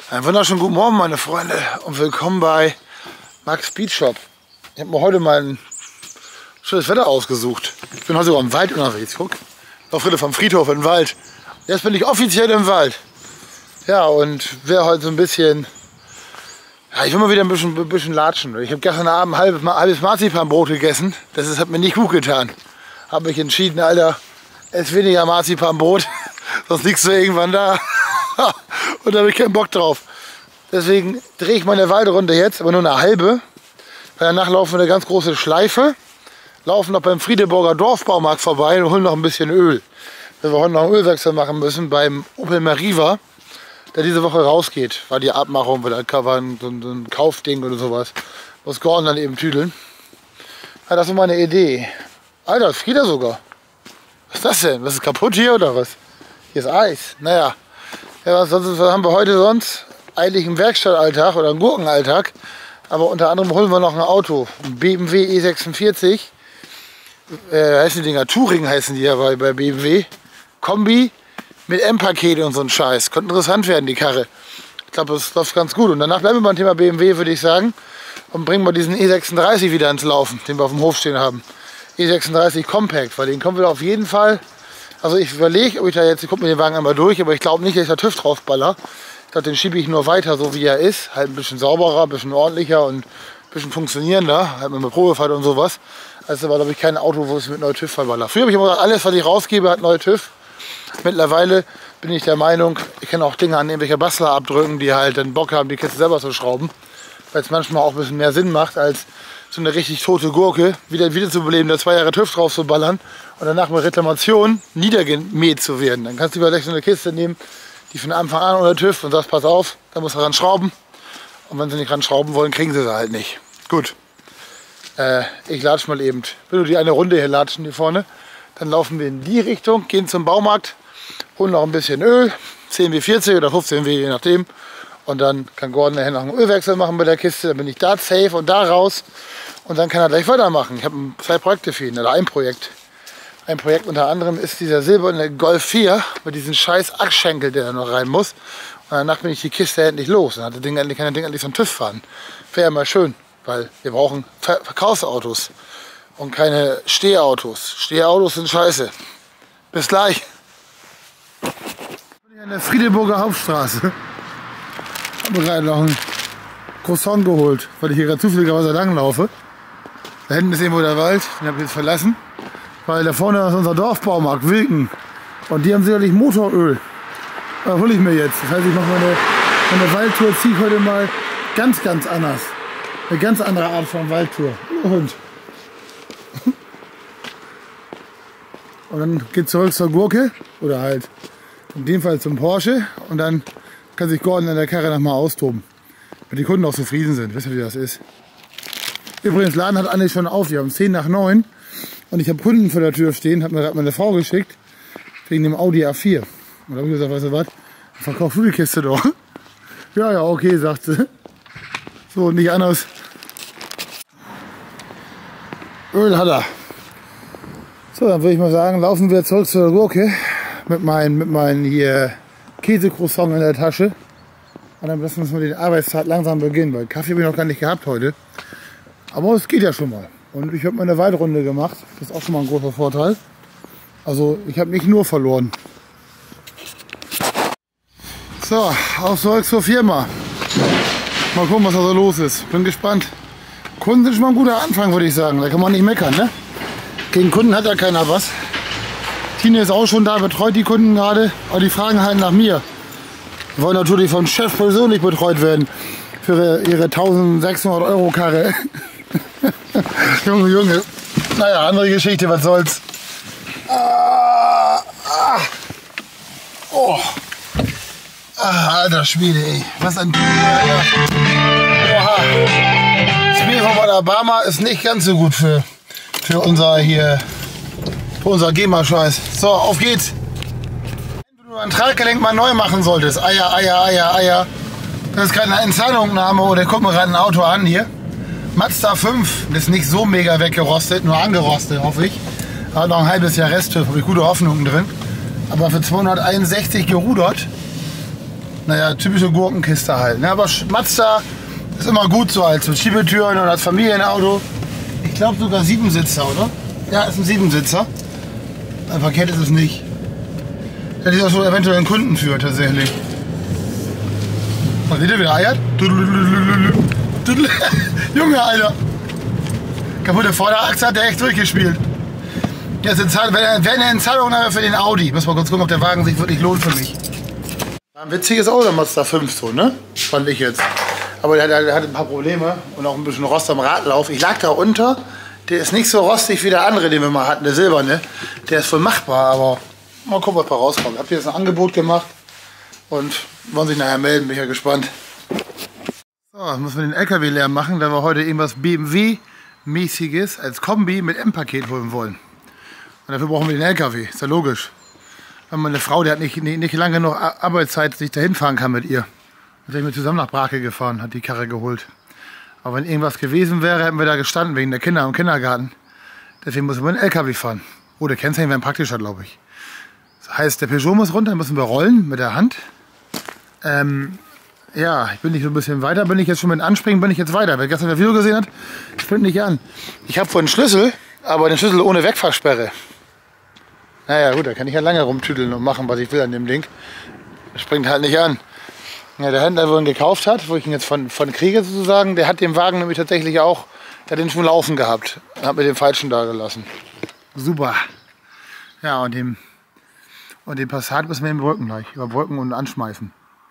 Einen wunderschönen guten Morgen, meine Freunde, und willkommen bei Max Beach Shop. Ich habe mir heute mal ein schönes Wetter ausgesucht. Ich bin heute sogar im Wald unterwegs. Guck, auf Friede vom Friedhof im Wald. Jetzt bin ich offiziell im Wald. Ja, und wäre heute so ein bisschen. Ja, ich will mal wieder ein bisschen latschen. Ich habe gestern Abend ein halbes Marzipanbrot gegessen. Das hat mir nicht gut getan. Habe mich entschieden, Alter, ess weniger Marzipanbrot, sonst liegst du irgendwann da. Und da habe ich keinen Bock drauf. Deswegen drehe ich meine Waldrunde jetzt, aber nur eine halbe. Danach laufen wir eine ganz große Schleife. Laufen noch beim Friedeburger Dorfbaumarkt vorbei und holen noch ein bisschen Öl. Weil wir heute noch einen Ölwechsel machen müssen beim Opel Meriva, der diese Woche rausgeht. War die Abmachung, weil da war so ein Kaufding oder sowas. Muss Gordon dann eben tüdeln. Ja, das ist meine Idee. Alter, das friert er sogar. Was ist das denn? Was ist kaputt hier oder was? Hier ist Eis. Naja. Ja, was haben wir heute sonst? Eigentlich einen Werkstattalltag oder einen Gurkenalltag. Aber unter anderem holen wir noch ein Auto. Ein BMW E46. Heißen die Dinger? Touring heißen die ja bei BMW. Kombi mit M-Pakete und so ein Scheiß. Könnte interessant werden, die Karre. Ich glaube, das läuft ganz gut. Und danach bleiben wir beim Thema BMW, würde ich sagen. Und bringen wir diesen E36 wieder ins Laufen, den wir auf dem Hof stehen haben. E36 Compact, weil den kommen wir auf jeden Fall. Also ich überlege, ob ich da jetzt, ich gucke mir den Wagen einmal durch, aber ich glaube nicht, dass ich da TÜV draufballer. Ich glaube, den schiebe ich nur weiter, so wie er ist. Halt ein bisschen sauberer, ein bisschen ordentlicher und ein bisschen funktionierender. Halt mit einer Probefahrt und sowas. Also war, glaube ich, kein Auto, wo es mit neuem TÜV verballer. Früher habe ich immer gesagt, alles, was ich rausgebe, hat neue TÜV. Mittlerweile bin ich der Meinung, ich kann auch Dinge an irgendwelche Bastler abdrücken, die halt dann Bock haben, die Kiste selber zu schrauben. Weil es manchmal auch ein bisschen mehr Sinn macht, als so eine richtig tote Gurke wieder zu beleben, da 2 Jahre TÜV drauf zu ballern und danach mit Reklamation niedergemäht zu werden. Dann kannst du lieber so eine Kiste nehmen, die von Anfang an unter TÜV und sagst, pass auf, da musst du ran schrauben. Und wenn sie nicht ran schrauben wollen, kriegen sie halt nicht. Gut, ich latsche mal eben. Wenn du die eine Runde hier latschen, hier vorne, dann laufen wir in die Richtung, gehen zum Baumarkt, holen noch ein bisschen Öl, 10W40 oder 15W, je nachdem. Und dann kann Gordon nachher noch einen Ölwechsel machen bei der Kiste. Dann bin ich da safe und da raus. Und dann kann er gleich weitermachen. Ich habe 2 Projekte für ihn, oder ein Projekt. Ein Projekt unter anderem ist dieser silberne Golf 4 mit diesem scheiß Achsschenkel, der da noch rein muss. Und danach bin ich die Kiste endlich los. Dann kann das Ding endlich zum TÜV fahren. Wäre ja mal schön, weil wir brauchen Verkaufsautos und keine Stehautos. Stehautos sind scheiße. Bis gleich. Ich bin an der Friedeburger Hauptstraße. Ich habe mir gerade noch ein Croissant geholt, weil ich hier gerade zufälligerweise lang laufe. Da hinten ist irgendwo der Wald, den habe ich jetzt verlassen. Weil da vorne ist unser Dorfbaumarkt, Wilken. Und die haben sicherlich Motoröl. Das hole ich mir jetzt. Das heißt, ich mache meine Waldtour, ziehe ich heute mal ganz anders. Eine ganz andere Art von Waldtour. Und dann geht es zurück zur Gurke. Oder halt in dem Fall zum Porsche. Und dann kann sich Gordon an der Karre noch mal austoben. Wenn die Kunden auch zufrieden sind. Wisst ihr, wie das ist? Übrigens, Laden hat eigentlich schon auf. Wir haben 10:09. Und ich habe Kunden vor der Tür stehen. Hat mir gerade meine Frau geschickt. Wegen dem Audi A4. Und da habe ich gesagt, weißt du was? Verkauf du die Kiste doch. Ja, okay, sagt sie. So, nicht anders. Öl hat er. So, dann würde ich mal sagen, laufen wir zurück zur Gurke. Mit meinen hier Käsecroissant in der Tasche. Und dann lassen wir uns mal den Arbeitstag langsam beginnen, weil Kaffee habe ich noch gar nicht gehabt heute. Aber es geht ja schon mal. Und ich habe meine Waldrunde gemacht. Das ist auch schon mal ein großer Vorteil. Also ich habe nicht nur verloren. So, auf zurück zur Firma. Mal gucken, was da so los ist. Bin gespannt. Kunden sind schon mal ein guter Anfang, würde ich sagen. Da kann man nicht meckern, ne? Gegen Kunden hat ja keiner was. Tine ist auch schon da, betreut die Kunden gerade. Aber die fragen halt nach mir. Die wollen natürlich vom Chef persönlich betreut werden. Für ihre 1600 Euro Karre. Junge. Naja, andere Geschichte, was soll's. Oh. Alter Schwede, ey. Was ein... Oha. Das Bier von Alabama ist nicht ganz so gut für unser hier... Für unser GEMA-Scheiß. So, auf geht's. Wenn du ein Traggelenk mal neu machen solltest. Eier. Das ist keine Entzahlungnahme. Oder guck mir gerade ein Auto an hier. Mazda 5. Das ist nicht so mega weggerostet. Nur angerostet, hoffe ich. Hat noch ein halbes Jahr Resttüv. Habe ich gute Hoffnungen drin. Aber für 261 gerudert. naja, typische Gurkenkiste halt. Ne? Aber Mazda ist immer gut so als mit Schiebetüren und als Familienauto. Ich glaube sogar 7-Sitzer, oder? Ja, ist ein 7-Sitzer. Ein Paket ist es nicht. Hätte ich auch schon eventuell einen Kunden für tatsächlich. Was seht ihr, wie er eiert? Junge, Alter. Kaputte Vorderachse hat der echt durchgespielt. Jetzt wäre eine Zahlung für den Audi. Muss mal kurz gucken, ob der Wagen sich wirklich lohnt für mich. Ein witziges Auto, der Mazda 5 so, ne? Fand ich jetzt. Aber der hatte ein paar Probleme und auch ein bisschen Rost am Radlauf. Ich lag da unter. Der ist nicht so rostig wie der andere, den wir mal hatten, der silberne. Der ist voll machbar, aber mal gucken, was da rauskommt. Habt ihr jetzt ein Angebot gemacht und wollen sich nachher melden, bin ich ja gespannt. So, jetzt müssen wir den LKW leer machen, da wir heute irgendwas BMW-mäßiges als Kombi mit M-Paket holen wollen. Und dafür brauchen wir den LKW, ist ja logisch. Wenn meine Frau, die hat nicht lange genug Arbeitszeit, sich dahin fahren kann mit ihr. Dann sind wir zusammen nach Brake gefahren, hat die Karre geholt. Aber wenn irgendwas gewesen wäre, hätten wir da gestanden, wegen der Kinder im Kindergarten. Deswegen müssen wir einen LKW fahren. Oh, der Kennzeichen wäre praktischer, glaube ich. Das heißt, der Peugeot muss runter, müssen wir rollen mit der Hand. Ja, ich bin nicht so ein bisschen weiter, bin ich jetzt schon mit Anspringen, bin ich jetzt weiter. Wer gestern das Video gesehen hat, springt nicht an. Ich habe vorhin einen Schlüssel, aber den Schlüssel ohne Wegfahrsperre. Naja gut, da kann ich ja lange rumtüdeln und machen, was ich will an dem Ding. Das springt halt nicht an. Ja, der Händler, wo ihn gekauft hat, wo ich ihn jetzt von kriege sozusagen, der hat den Wagen nämlich tatsächlich auch, der hat den schon laufen gehabt. Hat mir den falschen da gelassen. Super. Ja, und den Passat müssen wir überbrücken gleich. Überbrücken und anschmeißen.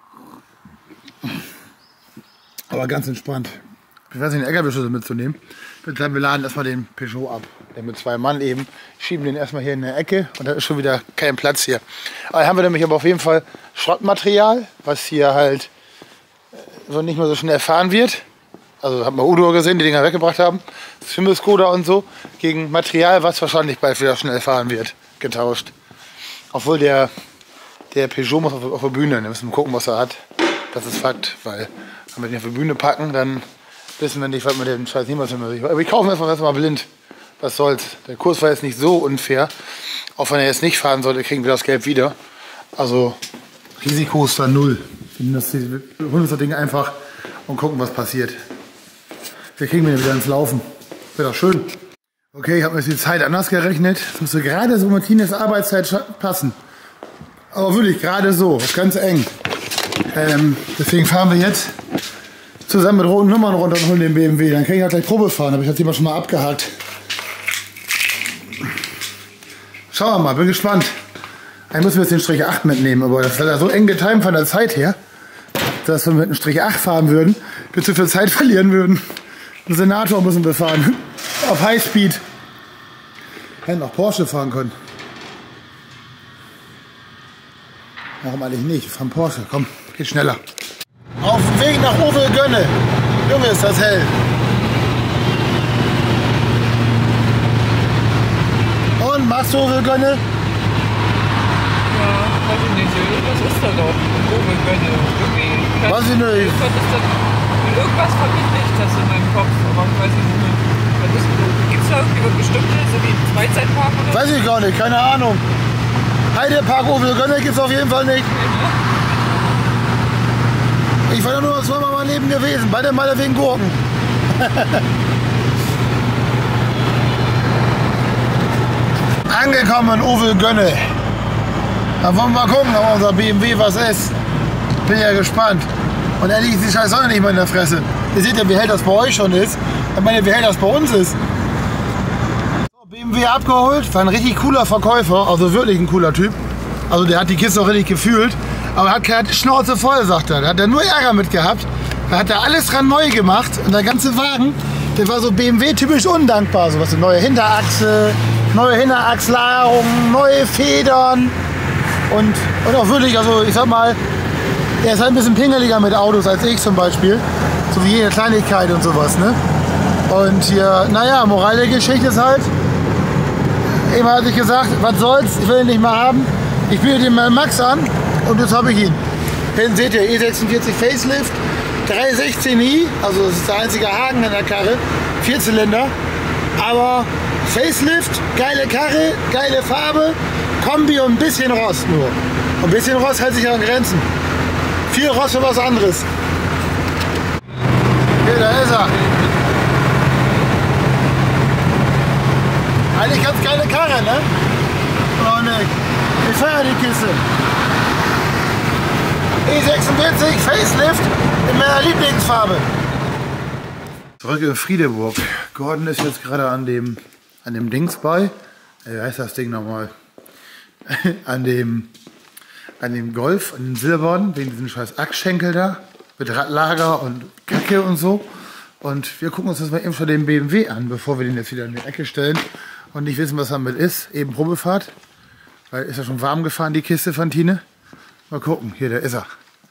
Aber ganz entspannt. Ich weiß nicht, den LKW-Schlüssel mitzunehmen. Ich würde sagen, wir laden erstmal den Peugeot ab. Der mit 2 Mann eben. Schieben den erstmal hier in der Ecke und da ist schon wieder kein Platz hier. Aber da haben wir nämlich aber auf jeden Fall Schrottmaterial, was hier halt so nicht mehr so schnell fahren wird. Also hat man Udo gesehen, die Dinger weggebracht haben. Schimmelskoda und so. Gegen Material, was wahrscheinlich bald wieder schnell fahren wird. Getauscht. Obwohl der Peugeot muss auf der Bühne. Da müssen wir gucken, was er hat. Das ist Fakt. Weil wenn wir den auf die Bühne packen, dann wissen wir nicht, was mit dem Scheiß niemals mehr. Aber ich kaufe mir erstmal blind. Was soll's. Der Kurs war jetzt nicht so unfair. Auch wenn er jetzt nicht fahren sollte, kriegen wir das Geld wieder. Also Risiko ist da null. Wir holen uns das Ding einfach und gucken, was passiert. Wir kriegen den wieder ins Laufen. Wäre doch schön. Okay, ich habe mir jetzt die Zeit anders gerechnet. Das müsste gerade so mit Tines Arbeitszeit passen. Aber wirklich gerade so. Das ist ganz eng. Deswegen fahren wir jetzt zusammen mit roten Nummern runter und holen den BMW. Dann kann ich auch gleich Probe fahren. Habe ich das Thema schon mal abgehakt. Schauen wir mal, bin gespannt. Eigentlich müssen wir jetzt den Strich 8 mitnehmen, aber das ist leider so eng getimt von der Zeit her, dass wir mit einem Strich 8 fahren würden, wir zu viel Zeit verlieren würden. Den Senator müssen wir fahren. Auf Highspeed. Hätten auch Porsche fahren können. Warum eigentlich nicht? Wir fahren Porsche. Komm, geht schneller. Auf dem Weg nach Uwe Gönne. Junge, ist das hell. Und machst du Uwe Gönne? Ja, weiß ich nicht. Was ist da doch? Uwe Gönne. Irgendwie. Weiß ich nicht. Irgendwas verbinde ich das in meinem Kopf, aber ich weiß nicht mehr. Gibt es da irgendwie bestimmte, so wie ein Freizeitpark oder so? Weiß ich gar nicht, keine Ahnung. Heidepark Uwe Gönne gibt es auf jeden Fall nicht. Ich war ja nur zweimal in meinem Leben gewesen, beide Male wegen Gurken. Angekommen in Uwe Gönne. Da wollen wir mal gucken, ob unser BMW was ist. Bin ja gespannt. Und ehrlich ist die scheiß Sonne nicht mehr in der Fresse. Ihr seht ja, wie hell das bei euch schon ist. Ich meine, wie hell das bei uns ist. So, BMW abgeholt, war ein richtig cooler Verkäufer, also wirklich ein cooler Typ. Also der hat die Kiste auch richtig gefühlt. Aber er hat die Schnauze voll, sagt er. Da hat er nur Ärger mit gehabt. Da hat er alles dran neu gemacht. Und der ganze Wagen, der war so BMW typisch undankbar. So was, eine neue Hinterachse, neue Hinterachsladung, neue Federn. Und auch wirklich, also ich sag mal, er ist halt ein bisschen pingeliger mit Autos als ich zum Beispiel. So wie jede Kleinigkeit und sowas, ne? Und hier, naja, Moral der Geschichte ist halt, eben hat sich gesagt, was soll's, ich will ihn nicht mehr haben. Ich biete den mal Max an und jetzt habe ich ihn. Hinten seht ihr, E46 Facelift, 316i, also das ist der einzige Haken in der Karre, 4-Zylinder. Aber Facelift, geile Karre, geile Farbe, Kombi und ein bisschen Rost nur. Und ein bisschen Rost hält sich an Grenzen. Viel Rost für was anderes. Hier, da ist er. Eigentlich ganz geile Karre, ne? Oh ne, ich feiere die Kiste. E46 Facelift in meiner Lieblingsfarbe. Zurück in Friedeburg. Gordon ist jetzt gerade an dem Dings bei. Wie heißt das Ding nochmal? an dem Golf, an dem Silbernen, wegen diesem scheiß Achsschenkel da. Mit Radlager und Kacke und so. Und wir gucken uns das mal eben schon den BMW an, bevor wir den jetzt wieder in die Ecke stellen. Und nicht wissen, was damit ist. Eben Probefahrt. Weil ist ja schon warm gefahren, die Kiste von Tine. Mal gucken, hier, da ist er.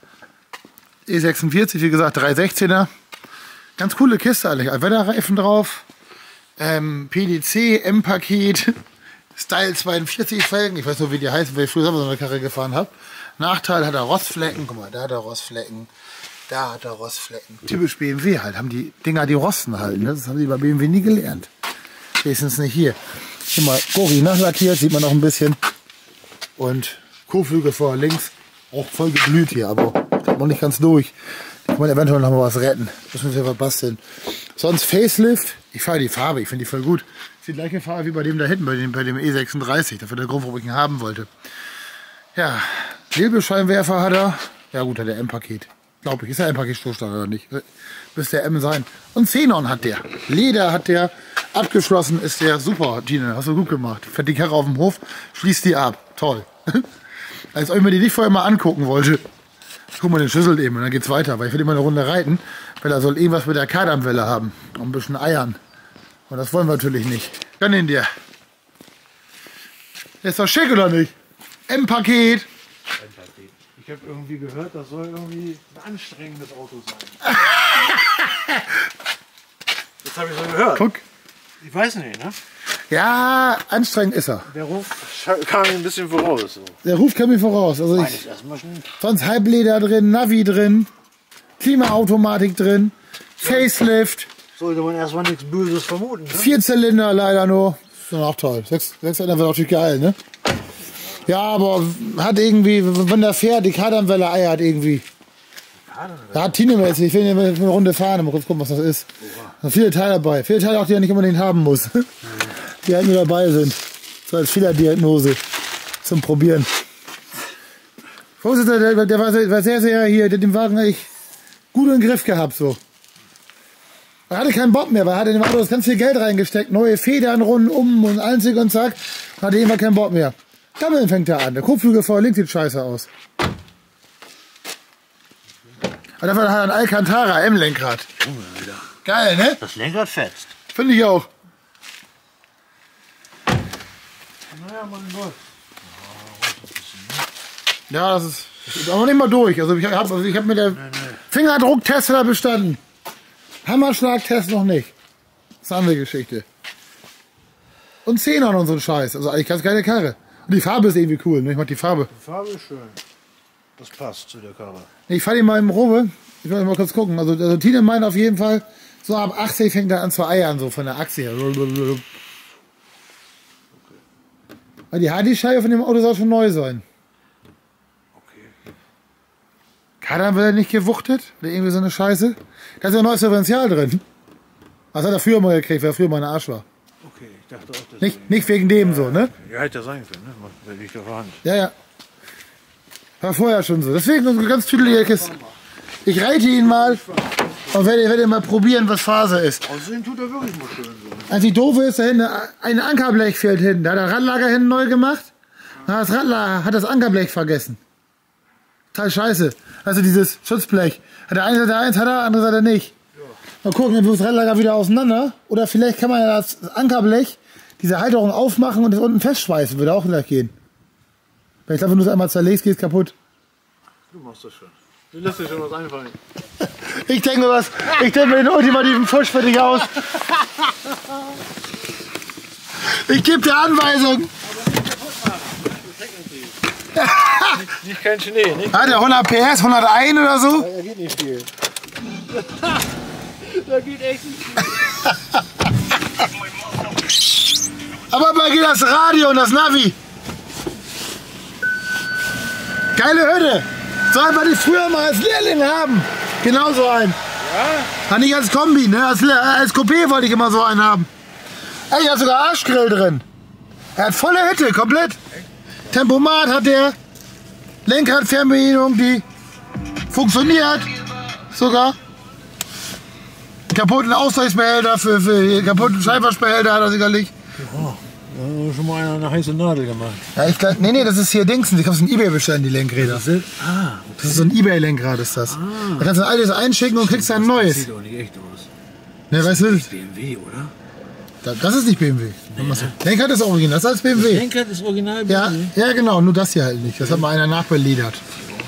E46, wie gesagt, 316er. Ganz coole Kiste eigentlich. Wetterreifen drauf. PDC, M-Paket. Style 42 Felgen. Ich weiß nur, wie die heißen, weil ich früher selber so eine Karre gefahren habe. Nachteil, hat er Rostflecken. Guck mal, da hat er Rostflecken. Da hat er Rostflecken. Typisch BMW halt. Haben die Dinger, die rosten halt. Ne? Das haben die bei BMW nie gelernt. Wenigstens nicht hier. Hier mal Gori nachlackiert, sieht man noch ein bisschen. Und Kotflügel vor links. Auch voll geblüht hier, aber noch nicht ganz durch. Ich kann man eventuell noch mal was retten. Das müssen wir verbasteln. Sonst Facelift. Ich fahre die Farbe, ich finde die voll gut. Das ist die gleiche Farbe wie bei dem da hinten, bei dem E36. Das war der Grund, warum ich ihn haben wollte. Ja, Nebelscheinwerfer hat er. Ja gut, hat der M-Paket. Glaube ich, ist der M-Paket Stoßstange oder nicht? Müsste der M sein. Und Xenon hat der. Leder hat der. Abgeschlossen ist der. Super, Tine, hast du gut gemacht. Fährt die Karre auf dem Hof, schließt die ab. Toll. Als ob ich mir die nicht vorher mal angucken wollte. Guck mal den Schlüssel eben und dann geht's weiter. Weil ich will immer eine Runde reiten, weil er soll irgendwas mit der Kardanwelle haben. Und ein bisschen eiern. Und das wollen wir natürlich nicht. Gönn ihn dir. Der ist doch schick, oder nicht? M-Paket. Ich habe irgendwie gehört, das soll irgendwie ein anstrengendes Auto sein. Das habe ich so gehört. Guck. Ich weiß nicht, ne? Ja, anstrengend ist er. Der Ruf kam mir ein bisschen voraus. So. Der Ruf kam mir voraus. Also ich, sonst Halbleder drin, Navi drin, Klimaautomatik drin, Facelift. Sollte man erstmal nichts Böses vermuten. Ne? 4 Zylinder leider nur. Ist dann auch toll. 6 Zylinder wird natürlich geil, ne? Ja, aber hat irgendwie, wenn der fährt, die Kardanwelle eiert irgendwie. Da hat Tine mir jetzt, ich will eine Runde fahren, mal kurz gucken, was das ist. Da sind viele Teile dabei. Viele Teile auch, die er nicht unbedingt haben muss. Die halt nur dabei sind. So als Fehlerdiagnose zum Probieren. Vorsitzender, der war sehr, sehr hier, der hat den Wagen eigentlich gut in den Griff gehabt, so. Er hatte keinen Bock mehr, weil er hatte in dem Auto ganz viel Geld reingesteckt, neue Federn rundum und einzig und zack, hatte irgendwann keinen Bock mehr. Damit fängt er an. Der Kotflügel vor links sieht scheiße aus. Aber dafür hat er ein Alcantara M-Lenkrad. Geil, ne? Das Lenkrad fetzt. Finde ich auch. Naja, mein Gott. Ja, das ist aber nicht mal durch. Also ich hab mit der Fingerdrucktest bestanden. Hammerschlagtest noch nicht. Das ist eine andere Geschichte. Und Xenon und so ein Scheiß. Also eigentlich ganz geile Karre. Und die Farbe ist irgendwie cool, ne? Ich mag die Farbe. Die Farbe ist schön. Das passt zu der Karre. Ich fahre ihn mal im Robe. Ich will mal kurz gucken. Also Tine meint auf jeden Fall, so ab 80 fängt er an zu eiern, so von der Achse her. Okay. Weil die Hardy-Scheibe von dem Auto soll schon neu sein. Okay. Kardan wird er nicht gewuchtet? Oder irgendwie so eine Scheiße? Da ist ja ein neues Differential drin. Was hat er früher mal gekriegt, weil er früher mal ein Arsch war. Okay, ich dachte auch, das Nicht wegen dem so, ne? Ja, hätte ja sein können, ne? Weil ich auf der Hand. Ja, ja. War vorher schon so. Deswegen eine ganz tüdelige Kiste. Ich reite ihn mal und werde mal probieren, was Phase ist. Außerdem tut er wirklich mal schön so. Einzig doof ist, da hinten ein Ankerblech fehlt hinten. Da hat er Radlager hinten neu gemacht. Das Radlager hat das Ankerblech vergessen. Total scheiße. Also dieses Schutzblech. Hat der eine Seite eins, hat er, andere Seite nicht. Mal gucken, dann wird das Radlager wieder auseinander. Oder vielleicht kann man ja das Ankerblech, diese Halterung aufmachen und das unten festschweißen. Würde auch gleich gehen. Weil ich glaube, wenn du es einmal zerlegst, geht es kaputt. Du machst das schon. Du lässt dir schon was einfallen. Ich denke mir den ultimativen Fusch für dich aus. Ich gebe dir Anweisung. Nicht kein Schnee, nicht? Hat er 100 PS, 101 oder so? Da geht nicht viel. Da geht echt nicht viel. Aber bei geht das Radio und das Navi. Geile Hütte. Sollen wir die früher mal als Lehrling haben? Genau so einen. Ja? Nicht als Kombi, ne? Als Coupé wollte ich immer so einen haben. Ey, er hat sogar Arschgrill drin. Er hat volle Hütte, komplett. Tempomat hat der. Lenkrad, Fernbedienung, die funktioniert sogar. Kaputten Ausgleichsbehälter für kaputten Scheinwerferbehälter hat er sicherlich. Ja, da hat schon mal einer eine heiße Nadel gemacht. Ja, ich glaub, nee, das ist hier Dingsen. Ich hab's in eBay bestellen, die Lenkräder. Okay. Das ist so ein eBay-Lenkrad, ist das. Da kannst du ein altes einschicken und kriegst ein neues. Das sieht doch nicht echt aus. Ne, weißt du? Das ist BMW, oder? Das ist nicht BMW. Lenkrad ist original, das ist als BMW. Das Lenkrad ist original BMW? Ja, genau, nur das hier halt nicht. Das hat mal einer nachbeliedert.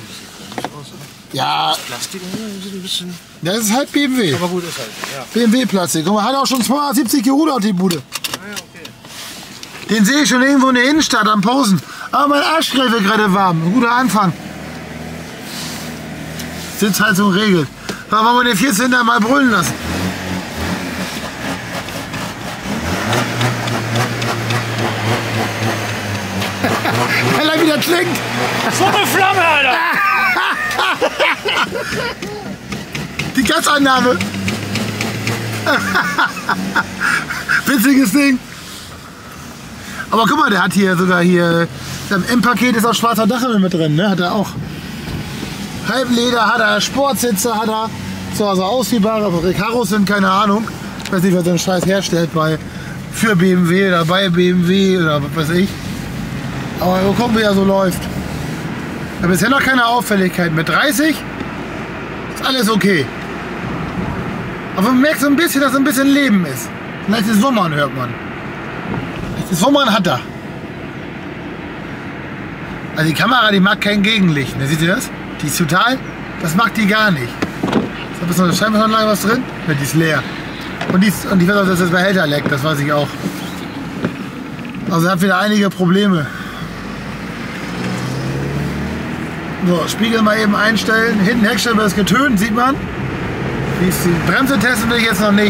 Ja, Plastik, sieht ein bisschen... das ist halt BMW. Aber gut, ist halt, ja. BMW-Plastik. Guck mal, hat auch schon 270 gerudert, die Bude. Ah, ja, okay. Den sehe ich schon irgendwo in der Innenstadt am Posen. Aber mein Arschgrill wird gerade warm. Ein guter Anfang. Sitzheizung regelt. Da wollen wir den 14. mal brüllen lassen. Weil er wieder klingt. So eine Flamme, Alter! Die Gasannahme. Witziges Ding. Aber guck mal, der hat hier sogar hier. Im Paket ist auch schwarzer Dachhimmel mit drin, ne? Hat er auch. Halbleder hat er, Sportsitze hat er. So, also ausziehbare, aber Recaros sind, keine Ahnung. Ich weiß nicht, wer so einen Scheiß herstellt für BMW oder bei BMW oder was weiß ich. Aber wir gucken, wie er so läuft. Aber bisher noch keine Auffälligkeit. Mit 30 ist alles okay. Aber man merkt so ein bisschen, dass ein bisschen Leben ist. Vielleicht das Wummern hört man. Das Wummern hat er. Also die Kamera, die mag kein Gegenlicht. Ne? Seht ihr das? Die ist total, das mag die gar nicht. Ist da noch eine Scheinwerferanlage was drin? Ne, die ist leer. Und ich weiß auch, dass das Behälter leckt, das weiß ich auch. Also er hat wieder einige Probleme. So, Spiegel mal eben einstellen. Hinten Heckscheibe ist getönt, sieht man. Die Bremse testen will ich jetzt noch nicht.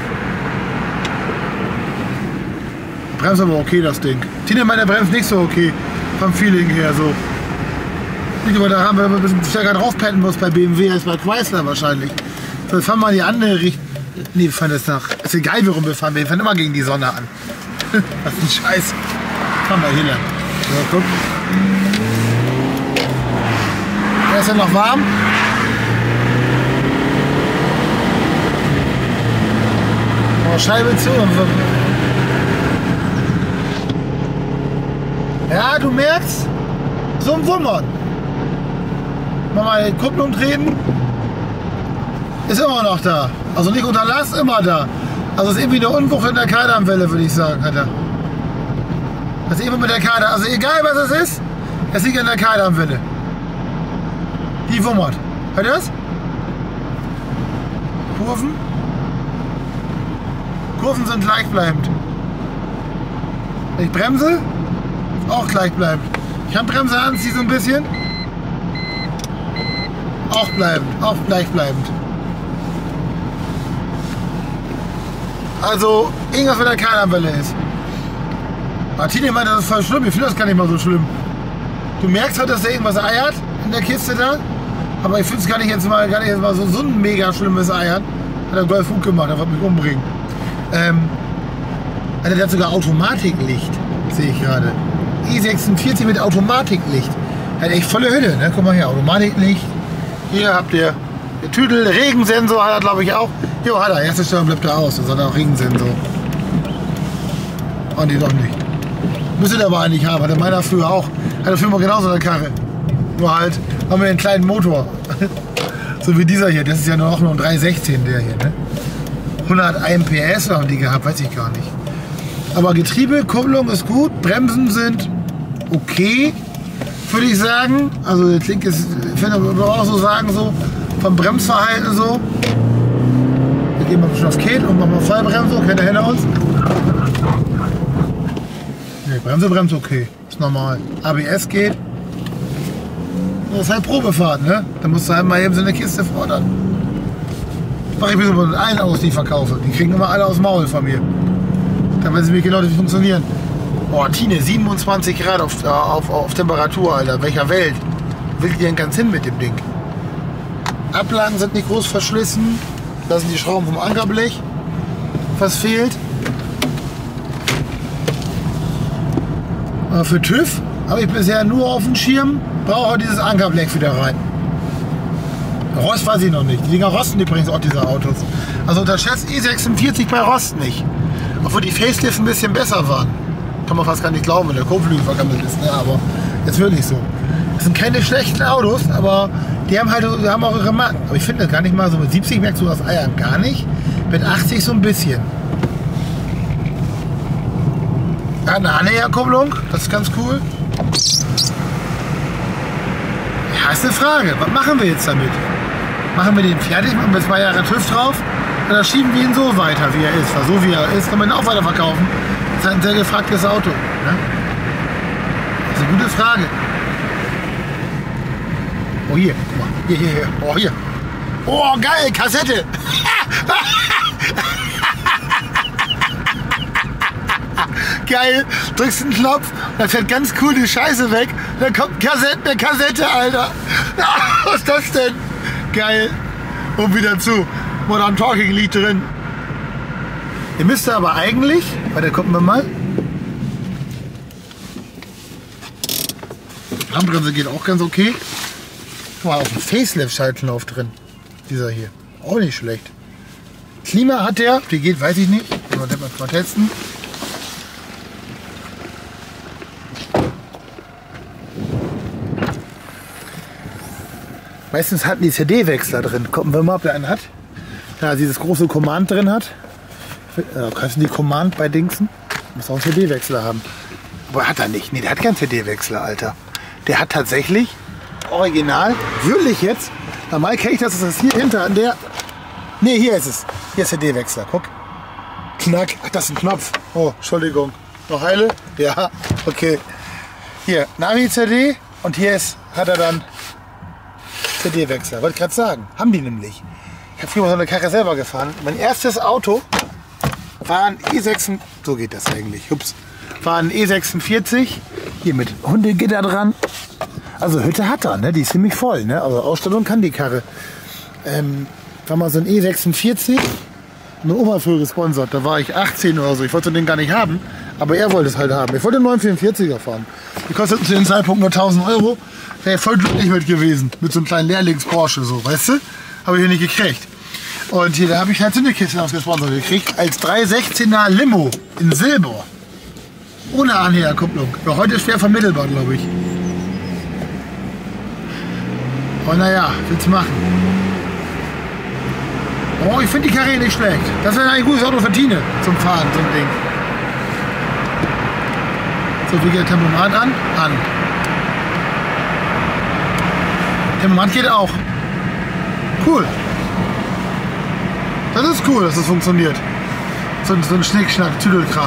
Bremse aber okay, das Ding. Tina meint, der Bremse nicht so okay. Vom Feeling her so. Nicht nur daran, weil man ein bisschen stärker draufpetten muss bei BMW als bei Chrysler wahrscheinlich. So, wir fahren mal die andere Richtung. Nee, wir fahren jetzt nach. Ist egal, warum wir fahren. Wir fahren immer gegen die Sonne an. Was ein Scheiß. Fahren wir hier lang. So, guck. Der ist ja noch warm. Oh, Scheibe zu. Ja, du merkst, so ein Wummern. Mal die Kupplung treten. Ist immer noch da. Also nicht unter Last, immer da. Also ist irgendwie eine Unwucht in der Kardanwelle, würde ich sagen, hat er. Das ist immer mit der Kardan. Also egal was es ist, es liegt an der Kardanwelle. Die wummert. Hört ihr das? Kurven? Kurven sind gleichbleibend. Wenn ich bremse, auch gleichbleibend. Ich kann Bremse anziehen so ein bisschen. Auch bleibend, auch gleichbleibend. Also irgendwas mit der Kardanwelle ist. Martini meint, das ist voll schlimm. Ich finde das gar nicht mal so schlimm. Du merkst halt, dass da irgendwas eiert in der Kiste da. Aber ich finde es gar nicht jetzt mal so ein mega schlimmes Eiern. Hat der Golf gut gemacht, der wird mich umbringen. Also der hat sogar Automatiklicht, sehe ich gerade. i46 mit Automatiklicht. Hat echt volle Hülle, ne? Guck mal hier, Automatiklicht. Hier habt ihr den Tüdel, Regensensor hat er glaube ich auch. Jo, hat er, erste Steuerung bleibt er aus, das hat er auch Regensensor. Und die doch nicht. Müsste der aber eigentlich haben, hatte meiner früher auch. Hatte früher mal genauso eine Karre. Nur halt, haben wir einen kleinen Motor. So wie dieser hier, das ist ja nur ein 316 der hier, ne? 101 PS haben die gehabt, weiß ich gar nicht. Aber Getriebe, Kupplung ist gut, Bremsen sind okay, würde ich sagen. Also das Link ist, ich finde, man auch so sagen, so vom Bremsverhalten so. Wir gehen mal ein bisschen auf Kate und machen mal Vollbremsung, kennt ihr hinter uns? Ne, Bremse okay, ist normal. ABS geht. Das ist halt Probefahrt, ne? Da musst du halt mal eben so eine Kiste fordern. Mach ich mir so mit allen aus, die ich verkaufe. Die kriegen immer alle aus dem Maul von mir. Dann weiß ich nicht genau, wie die funktionieren. Boah, Tine, 27 Grad auf Temperatur, Alter. Welcher Welt? will die denn ganz hin mit dem Ding? Ablagen sind nicht groß verschlissen. Da sind die Schrauben vom Ankerblech. Was fehlt? Aber für TÜV habe ich bisher nur auf dem Schirm, brauche dieses Ankerblech wieder rein. Rost weiß ich noch nicht. Die Dinger rosten übrigens auch, diese Autos. Also unterschätzt E46 bei Rost nicht. Obwohl die Facelifts ein bisschen besser waren. Kann man fast gar nicht glauben, wenn der Kotflügel vergammelt ist. Ne? Aber ist wirklich so. Das sind keine schlechten Autos, aber die haben auch ihre Marken. Aber ich finde das gar nicht mal so. Mit 70 merkst du das Eiern gar nicht. Mit 80 so ein bisschen. Eine Anhängerkupplung, das ist ganz cool. Ja, ist eine Frage. Was machen wir jetzt damit? Machen wir den fertig, machen wir 2 Jahre TÜV drauf? Oder schieben wir ihn so weiter, wie er ist? Weil so wie er ist, kann man ihn auch weiter verkaufen. Das ist ein sehr gefragtes Auto. Ne? Das ist eine gute Frage. Oh, hier, guck mal. Hier. Oh, hier. Oh, geil, Kassette. Geil, drückst einen Knopf, dann fährt ganz cool die Scheiße weg. Dann kommt eine Kassette, Alter. Was ist das denn? Geil. Und wieder zu. Modern Talking liegt drin. Ihr müsst aber eigentlich, warte, gucken wir mal. Handbremse geht auch ganz okay. Guck mal, auf dem Facelift-Schaltknopf drin. Dieser hier. Auch nicht schlecht. Klima hat der, die geht, weiß ich nicht. Mal testen. Meistens hatten die CD-Wechsler drin. Gucken wir mal, ob der einen hat. Da dieses große Command drin hat. Kannst du die Command bei Dingsen? Muss auch einen CD-Wechsler haben. Aber hat er nicht. Nee, der hat keinen CD-Wechsler, Alter. Der hat tatsächlich, original, wirklich jetzt, normal kenne ich das, ist das hier hinter an der... Nee, hier ist es. Hier ist CD-Wechsler, guck. Knack. Ach, das ist ein Knopf. Oh, Entschuldigung. Noch heile? Ja, okay. Hier, Navi-CD und hier hat er dann CD-Wechsler. Wollte ich gerade sagen. Haben die nämlich. Ich habe früher mal so eine Karre selber gefahren. Mein erstes Auto war ein E46. So geht das eigentlich. Ups. War ein E46. Hier mit Hundegitter dran. Also Hütte hat er, ne? Die ist ziemlich voll, ne? Also Ausstattung kann die Karre. War mal so ein E46. Eine Oma früher gesponsert. Da war ich 18 oder so. Ich wollte den gar nicht haben. Aber er wollte es halt haben. Ich wollte einen 944er fahren. Die kosteten zu dem Zeitpunkt nur 1000 Euro. Wäre voll glücklich mit gewesen. Mit so einem kleinen Lehrlings-Porsche, so, weißt du? Habe ich hier nicht gekriegt. Und hier, da habe ich halt so eine Kiste ausgesponsert gekriegt. Als 316er Limo in Silber. Ohne Anhängerkupplung. Ja, heute ist schwer vermittelbar, glaube ich. Und naja, willst du machen? Oh, ich finde die Karre nicht schlecht. Das wäre ein gutes Auto für Tine zum Fahren, so ein Ding. So, wie geht der Tempomat an? An. Tempomat geht auch. Cool. Das ist cool, dass das funktioniert. So ein Schnickschnack, Tüdelkram.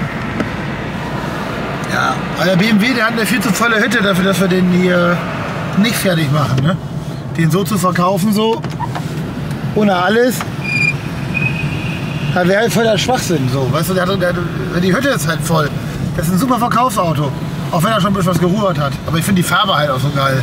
Ja, aber der BMW, der hat eine viel zu volle Hütte dafür, dass wir den hier nicht fertig machen. Ne? Den so zu verkaufen, so ohne alles, da wäre halt voll der Schwachsinn. So. Weißt du, die Hütte ist halt voll. Das ist ein super Verkaufsauto. Auch wenn er schon ein bisschen was geruhrt hat. Aber ich finde die Farbe halt auch so geil.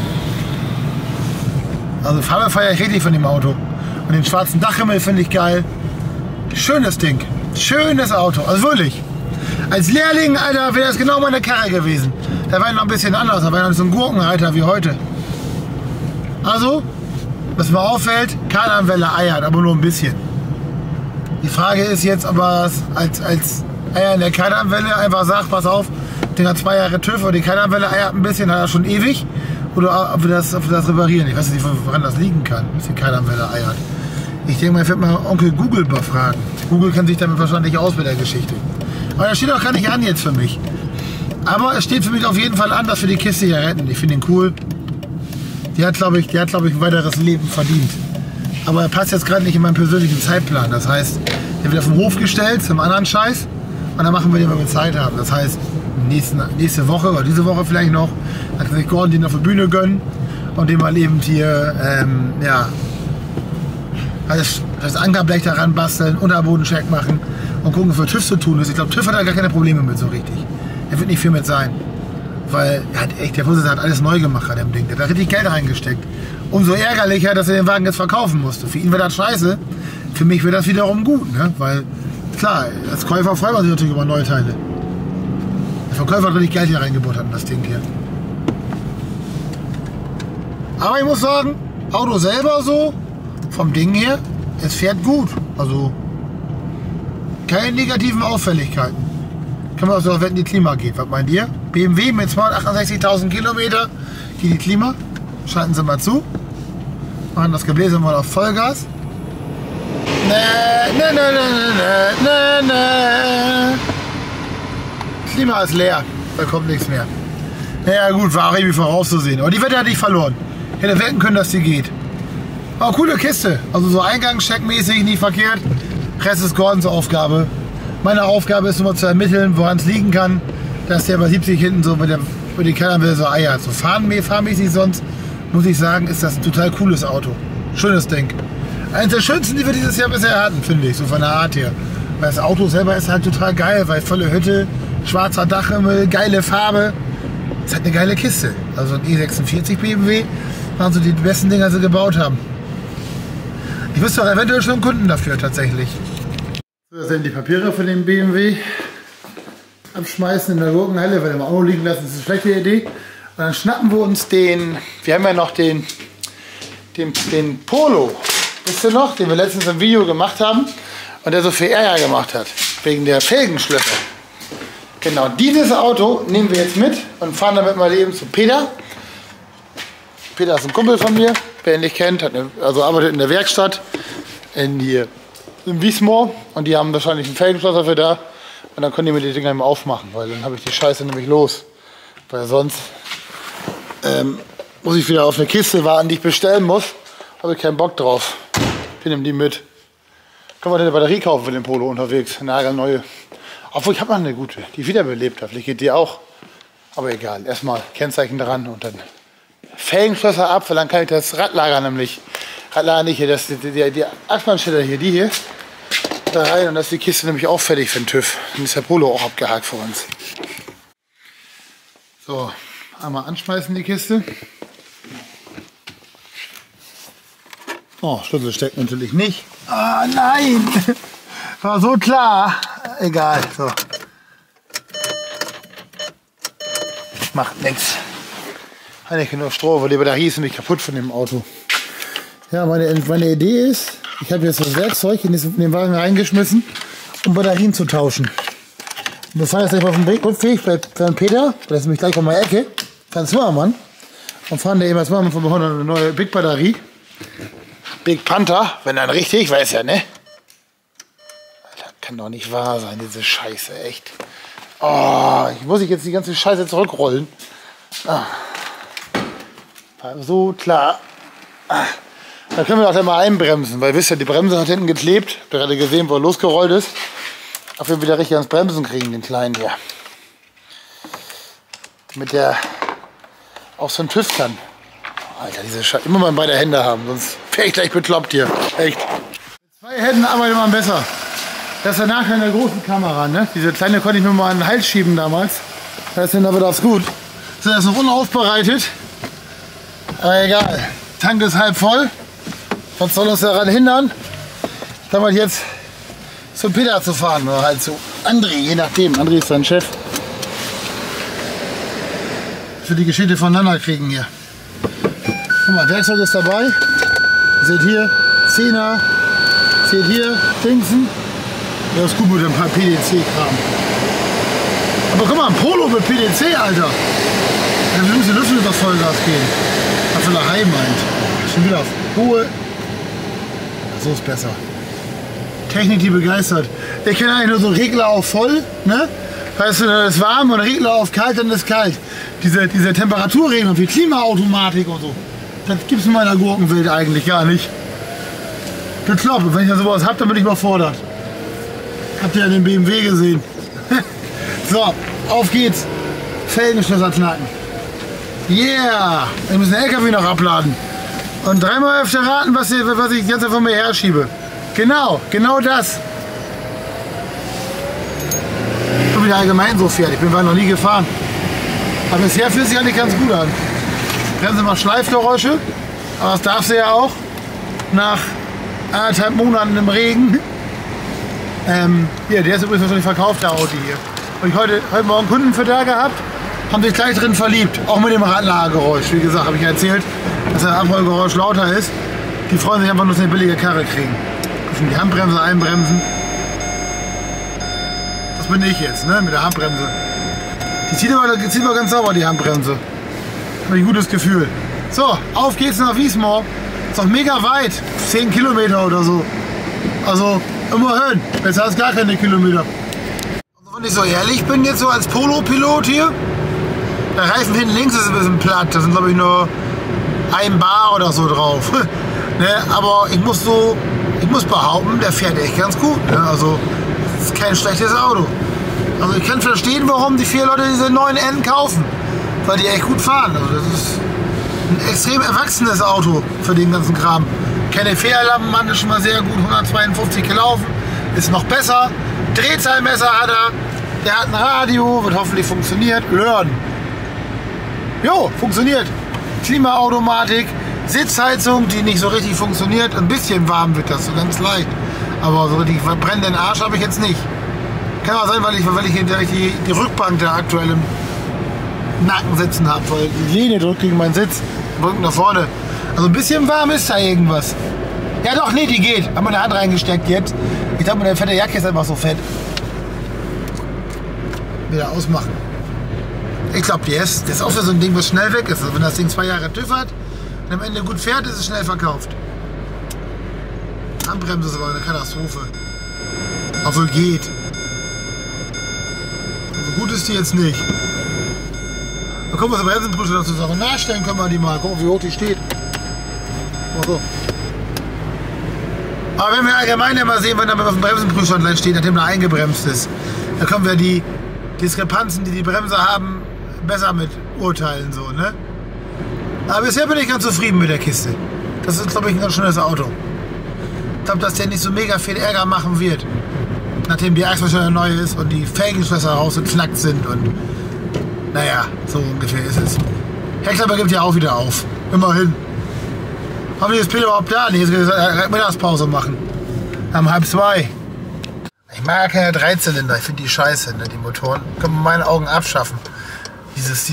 Also Farbe feiere ich richtig von dem Auto. Und den schwarzen Dachhimmel finde ich geil. Schönes Ding. Schönes Auto. Also wirklich. Als Lehrling, Alter, wäre das genau meine Karre gewesen. Da war ich noch ein bisschen anders. Da war ich noch so ein Gurkenreiter wie heute. Also, was mir auffällt, Kardanwelle eiert, aber nur ein bisschen. Die Frage ist jetzt, ob er als Eier in der Kardanwelle einfach sagt, pass auf, den hat 2 Jahre TÜV und die Kardanwelle eiert ein bisschen, hat er schon ewig. Oder ob wir das reparieren. Ich weiß nicht, woran das liegen kann, dass die Kardanwelle eiert. Ich denke mal, ich werde mal Onkel Google befragen. Google kennt sich damit wahrscheinlich aus mit der Geschichte. Aber das steht auch gar nicht an jetzt für mich. Aber es steht für mich auf jeden Fall an, dass wir die Kiste hier retten. Ich finde ihn cool. Die hat, glaube ich, ein weiteres Leben verdient. Aber er passt jetzt gerade nicht in meinen persönlichen Zeitplan. Das heißt, der wird auf den Hof gestellt zum anderen Scheiß. Und dann machen wir den, wenn wir Zeit haben. Das heißt, nächste Woche oder diese Woche vielleicht noch, dann kann sich Gordon den auf der Bühne gönnen und den mal eben hier, das Ankerblech daran basteln, Unterbodencheck machen und gucken, was für TÜV zu tun ist. Ich glaube, TÜV hat da gar keine Probleme mit so richtig. Er wird nicht viel mit sein. Weil der Vorsitzende hat alles neu gemacht an dem Ding. Der hat da richtig Geld reingesteckt. Umso ärgerlicher, dass er den Wagen jetzt verkaufen musste. Für ihn wäre das scheiße. Für mich wäre das wiederum gut. Ne? Weil, klar, als Käufer freut man sich natürlich über neue Teile. Der Verkäufer hat richtig Geld hier reingebuttert in das Ding hier. Aber ich muss sagen, Auto selber so, vom Ding her, es fährt gut. Also, keine negativen Auffälligkeiten. Kann man auch so, wenn die Klima geht. Was meint ihr? BMW mit 268.000 Kilometer geht die Klima. Schalten Sie mal zu. Machen das Gebläse mal auf Vollgas. Klima ist leer. Da kommt nichts mehr. Naja gut, war irgendwie vorauszusehen. Aber die Wette hatte ich verloren. Ich hätte wetten können, dass die geht. Aber coole Kiste. Also so Eingangscheckmäßig nicht verkehrt. Rest ist Gordons Aufgabe. Meine Aufgabe ist nur zu ermitteln, woran es liegen kann, dass der bei 70 hinten so mit den Kellern will so eiert. So fahrmäßig sonst, muss ich sagen, ist das ein total cooles Auto. Schönes Ding. Eines der schönsten, die wir dieses Jahr bisher hatten, finde ich, so von der Art her. Weil das Auto selber ist halt total geil, weil volle Hütte, schwarzer Dachhimmel, geile Farbe. Ist halt eine geile Kiste. Also ein E46 BMW waren so die besten Dinger, die sie gebaut haben. Ich wüsste auch eventuell schon einen Kunden dafür tatsächlich. So, das sind die Papiere für den BMW. Abschmeißen in der Gurkenhalle, weil wir im Auto liegen lassen, das ist eine schlechte Idee. Und dann schnappen wir uns den, wir haben ja noch den Polo, wisst ihr noch, den wir letztens im Video gemacht haben und der so viel Ärger gemacht hat, wegen der Felgenschlösser. Genau, dieses Auto nehmen wir jetzt mit und fahren damit mal eben zu Peter. Peter ist ein Kumpel von mir, wer ihn nicht kennt, arbeitet in der Werkstatt in Wiesmoor und die haben wahrscheinlich einen Felgenschlosser für da und dann können die mir die Dinger immer aufmachen, weil dann habe ich die Scheiße nämlich los. Weil sonst muss ich wieder auf eine Kiste warten, die ich bestellen muss, habe ich keinen Bock drauf. Ich nehme die mit. Können wir eine Batterie kaufen für den Polo unterwegs, eine nagelneue. Obwohl ich habe noch eine gute, die wiederbelebt hat, vielleicht geht die auch. Aber egal, erstmal Kennzeichen dran und dann Felgenschlösser ab, weil dann kann ich das Radlager nämlich, nicht hier, die Achsmannschilder hier, die hier, da rein und das ist die Kiste nämlich auch fertig für den TÜV. Dann ist der Polo auch abgehakt für uns. So, einmal anschmeißen die Kiste. Oh, Schlüssel steckt natürlich nicht. Ah, nein! War so klar. Egal, so. Macht nichts. Hatte ich genug Stroh, weil die Batterie ist nämlich kaputt von dem Auto. Ja, meine Idee ist, ich habe jetzt das Werkzeug in den Wagen reingeschmissen, um Batterien zu tauschen. Und wir fahren jetzt gleich auf den Rückweg bei Peter, das ist nämlich gleich um die Ecke, Franz Zimmermann, und fahren da eben als Mann von eine neue Big Batterie. Big Panther, wenn dann richtig, weiß ja, ne? Alter, kann doch nicht wahr sein, diese Scheiße, echt. Oh, ich muss jetzt die ganze Scheiße zurückrollen. Ah. War so klar. Ah. Da können wir auch mal einbremsen, weil wisst ihr, die Bremse hat hinten geklebt. Habt ihr gerade gesehen, wo er losgerollt ist. Ob wir wieder richtig ans Bremsen kriegen, den kleinen hier. Mit der auch so ein TÜV kann. Alter, diese Scheiße. Immer mal beide Hände haben, sonst wäre ich gleich bekloppt hier. Echt. Mit zwei Händen arbeitet man besser. Das ist der Nachteil der großen Kamera, ne? Diese kleine konnte ich mir mal an den Hals schieben damals. Da ist dann aber das gut. So, das ist noch unaufbereitet. Aber egal. Tank ist halb voll. Was soll uns daran hindern, damit jetzt zum Peter zu fahren oder halt zu André, je nachdem. André ist sein Chef. Für die Geschichte voneinander kriegen hier. Guck mal, Werkzeug ist dabei. Ihr seht hier 10er, seht hier Dingsen. Ja, ist gut mit ein paar PDC-Kram. Aber guck mal, ein Polo mit PDC, Alter. Da müssen die Lüften über Vollgas gehen. Was er daheim meint. Schon wieder auf hohe. So ist besser. Technik, die begeistert. Ich kenne eigentlich nur so Regler auf voll, ne? Weißt du, dann ist warm und Regler auf kalt, dann ist kalt. Diese Temperaturregelung wie Klimaautomatik und so. Das gibt es in meiner Gurkenwelt eigentlich gar nicht. Bekloppt, wenn ich ja sowas habe, dann bin ich überfordert. Habt ihr ja den BMW gesehen. So, auf geht's. Felgenschlösser knacken. Yeah! Wir müssen den LKW noch abladen. Und dreimal öfter raten, was ich jetzt von mir herschiebe. Genau das. Ich bin wieder allgemein so fährt. Ich bin noch nie gefahren. Aber bisher fühlt sich eigentlich ganz gut an. Bremse macht Schleifgeräusche, aber das darf sie ja auch. Nach 1,5 Monaten im Regen. Hier, der ist übrigens wahrscheinlich verkauft, der Audi hier. Und ich heute Morgen Kunden für da gehabt, haben sich gleich drin verliebt. Auch mit dem Radlagergeräusch. Wie gesagt, habe ich erzählt, dass das Abrollgeräusch lauter ist. Die freuen sich einfach nur, dass sie eine billige Karre kriegen. Müssen die Handbremse einbremsen. Das bin ich jetzt, ne? Mit der Handbremse. Die zieht aber ganz sauber, die Handbremse. Habe ich ein gutes Gefühl. So, auf geht's nach Wiesmoor. Ist doch mega weit. 10 Kilometer oder so. Also, immerhin. Jetzt hast du gar keine Kilometer. Also, wenn ich so ehrlich bin jetzt so als Polo-Pilot hier, der Reifen hinten links ist ein bisschen platt. Da sind glaube ich nur 1 Bar oder so drauf. Ne? Aber ich muss behaupten, der fährt echt ganz gut. Ne? Also, das ist kein schlechtes Auto. Also ich kann verstehen, warum die 4 Leute diese neuen N kaufen. Weil die echt gut fahren. Also das ist ein extrem erwachsenes Auto für den ganzen Kram. Keine Federlampen, ist schon mal sehr gut, 152 gelaufen. Ist noch besser. Drehzahlmesser hat er. Der hat ein Radio, wird hoffentlich funktioniert. Learn. Jo, funktioniert. Klimaautomatik, Sitzheizung, die nicht so richtig funktioniert. Ein bisschen warm wird das, so ganz leicht. Aber so richtig brennenden Arsch habe ich jetzt nicht. Kann auch sein, weil ich die Rückbank da aktuell im Nacken sitzen habe, weil die Lehne drückt gegen meinen Sitz, Rücken nach vorne. Also ein bisschen warm ist da irgendwas. Ja doch, nee, die geht. Haben wir eine Hand reingesteckt jetzt. Ich glaube, meine fette Jacke ist einfach so fett. Wieder ausmachen. Ich glaube, das ist auch so ein Ding, was schnell weg ist. Also wenn das Ding 2 Jahre TÜV hat und am Ende gut fährt, ist es schnell verkauft. Handbremse ist aber eine Katastrophe. Obwohl geht. Also gut ist die jetzt nicht. Da kommen wir zur Bremsenprüfung dazu sagen. Nachstellen können wir die mal. Gucken, wie hoch die steht. Mal so. Aber wenn wir allgemein immer sehen, wenn da auf dem Bremsenprüfstand gleich steht, nachdem da eingebremst ist, dann können wir die Diskrepanzen, die die Bremse haben, besser mit urteilen. So, ne? Aber bisher bin ich ganz zufrieden mit der Kiste. Das ist, glaube ich, ein ganz schönes Auto. Ich glaube, dass der nicht so mega viel Ärger machen wird. Nachdem die Achsbeschleuniger neu ist und die Felgenschlösser raus und knackt sind und naja, so ungefähr ist es. Heckklappe gibt ja auch wieder auf. Immerhin. Haben die das Peter überhaupt da? Nee, jetzt Mittagspause machen. Um 1:30. Ich mag ja keine Dreizylinder, ich finde die scheiße, ne, die Motoren. Können wir in meinen Augen abschaffen. Dieses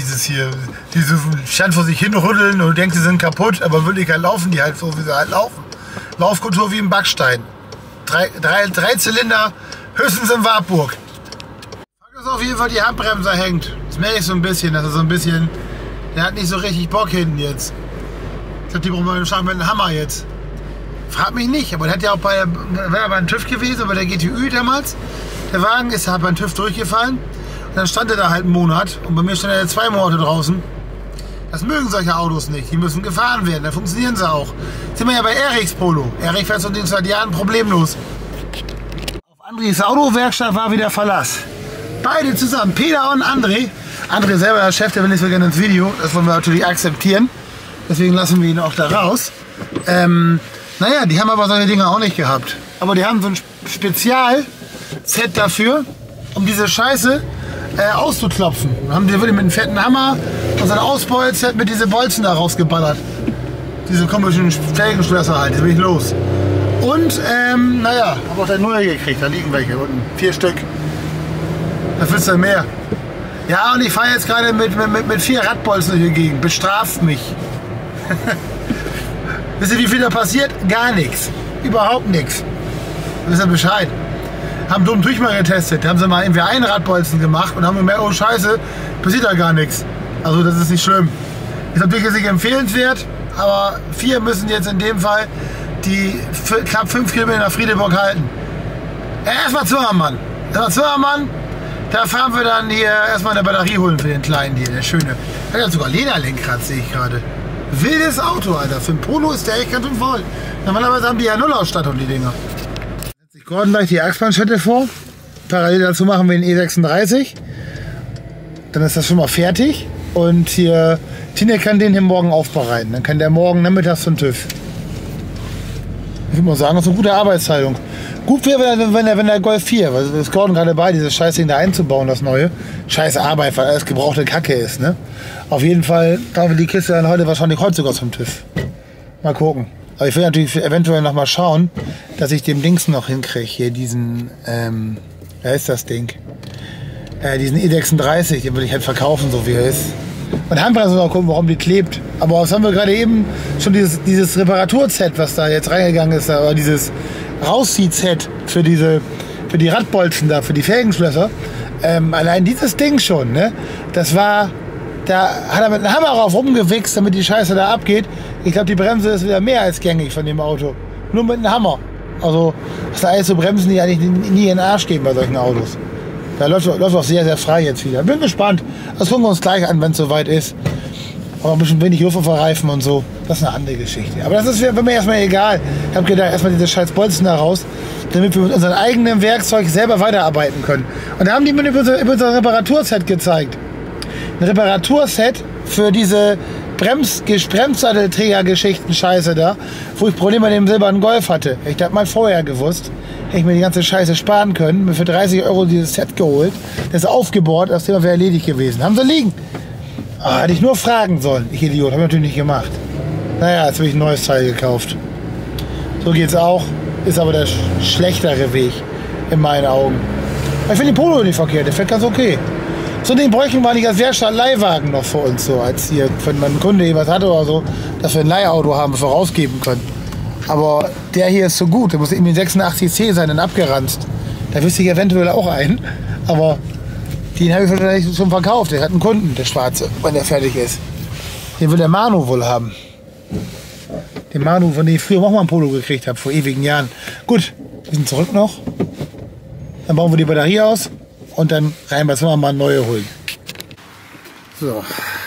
stand vor sich hin rütteln und denkt, sie sind kaputt, aber wirklich halt laufen die halt so, wie sie halt laufen. Laufkultur wie im Backstein. Drei Zylinder, höchstens in Wartburg. Fakt ist auf jeden Fall, die Handbremse hängt. Das merke ich so ein bisschen, dass er so ein bisschen, der hat nicht so richtig Bock hinten jetzt. Ich glaube, die brauchen wir schauen mit einem Hammer jetzt. Frag mich nicht, aber der hat ja auch wäre bei einem TÜV gewesen, bei der GTÜ damals. Der Wagen ist halt beim TÜV durchgefallen. Und dann stand er da halt einen Monat und bei mir stand er 2 Monate draußen. Das mögen solche Autos nicht, die müssen gefahren werden, da funktionieren sie auch. Sind wir ja bei Erichs Polo. Erich fährt so ein Ding seit Jahren problemlos. Auf Andres Autowerkstatt war wieder Verlass. Beide zusammen, Peter und André. André selber der Chef, der will nicht so gerne ins Video, das wollen wir natürlich akzeptieren. Deswegen lassen wir ihn auch da raus. Naja, die haben aber solche Dinge auch nicht gehabt. Aber die haben so ein Spezial-Set dafür, um diese Scheiße auszuklopfen. Dann haben die wirklich mit einem fetten Hammer und so ein Ausbeutset mit diese Bolzen da rausgeballert. Diese komischen Felgenschlösser halt, die bin ich los. Und, naja, habe auch da neue gekriegt, da liegen welche unten. 4 Stück. Was willst du denn mehr? Ja, und ich fahre jetzt gerade mit 4 Radbolzen hier gegen. Bestraft mich. Wisst ihr, wie viel da passiert? Gar nichts. Überhaupt nichts. Wisst ihr Bescheid? Haben dumm durch mal getestet. Da haben sie mal irgendwie einen Radbolzen gemacht und haben gemerkt, oh Scheiße, passiert da gar nichts. Also das ist nicht schlimm. Ist natürlich jetzt nicht empfehlenswert, aber 4 müssen jetzt in dem Fall die knapp 5 Kilometer nach Friedeburg halten. Erstmal Zimmermann. Da fahren wir dann hier erstmal eine Batterie holen für den Kleinen hier, der schöne. Der hat sogar Lederlenkrad, sehe ich gerade. Wildes Auto, Alter. Für ein Polo ist der echt ganz voll. Normalerweise haben die ja Nullausstattung, die Dinger. Setzt sich Gordon gleich die Achsmanschette vor. Parallel dazu machen wir den E36. Dann ist das schon mal fertig. Und hier, Tine kann den hier morgen aufbereiten. Dann kann der morgen nachmittags zum TÜV. Ich würde mal sagen, das ist eine gute Arbeitsteilung. Gut wäre, wenn der Golf 4, weil das Gordon gerade bei, dieses Scheißding da einzubauen, das neue. Scheiß Arbeit, weil alles gebrauchte Kacke ist, ne? Auf jeden Fall kaufen wir die Kiste dann wahrscheinlich heute sogar zum TÜV. Mal gucken. Aber ich will natürlich eventuell noch mal schauen, dass ich dem Dings noch hinkriege. Hier diesen, wer ist das Ding? Diesen E36, den will ich halt verkaufen, so wie er ist. Und Handbremse mal gucken, warum die klebt. Aber was haben wir gerade eben schon dieses Reparaturset, was da jetzt reingegangen ist, oder dieses Rausziehset für die Radbolzen da, für die Felgenschlösser. Allein dieses Ding schon, ne? Das war, da hat er mit einem Hammer drauf rumgewichst, damit die Scheiße da abgeht. Ich glaube, die Bremse ist wieder mehr als gängig von dem Auto. Nur mit einem Hammer. Also, das sind alles so Bremsen, die eigentlich nie in den Arsch gehen bei solchen Autos. Da läuft auch sehr, sehr frei jetzt wieder. Bin gespannt. Das gucken wir uns gleich an, wenn es soweit ist. Aber ein bisschen wenig Luft auf den Reifen und so. Das ist eine andere Geschichte. Aber das ist mir erstmal egal. Ich habe gedacht, erstmal diese scheiß Bolzen da raus, damit wir mit unserem eigenen Werkzeug selber weiterarbeiten können. Und da haben die mir über unser Reparaturset gezeigt. Ein Reparaturset für diese Bremssattelträger-Geschichten Scheiße da, wo ich Probleme mit dem silbernen Golf hatte. Ich das mal vorher gewusst, hätte ich mir die ganze Scheiße sparen können, mir für 30 € dieses Set geholt, das ist aufgebohrt, das Thema wäre erledigt gewesen. Haben sie liegen. Ah, hätte ich nur fragen sollen. Ich Idiot, habe ich natürlich nicht gemacht. Naja, jetzt habe ich ein neues Teil gekauft. So geht's auch, ist aber der schlechtere Weg in meinen Augen. Aber ich finde den Polo nicht verkehrt, der fährt ganz okay. So den bräuchten wir nicht als Werkstatt-Leihwagen noch für uns, so als hier, wenn mein Kunde hier was hat oder so, dass wir ein Leihauto haben, was wir rausgeben können. Aber der hier ist so gut, der muss irgendwie 86C sein, dann abgeranzt. Da wüsste ich eventuell auch einen, aber den habe ich wahrscheinlich schon verkauft. Der hat einen Kunden, der Schwarze, wenn der fertig ist. Den will der Manu wohl haben. Den Manu, von dem ich früher auch mal ein Polo gekriegt habe, vor ewigen Jahren. Gut, wir sind zurück noch. Dann bauen wir die Batterie aus und dann rein, was wir mal neue holen. So.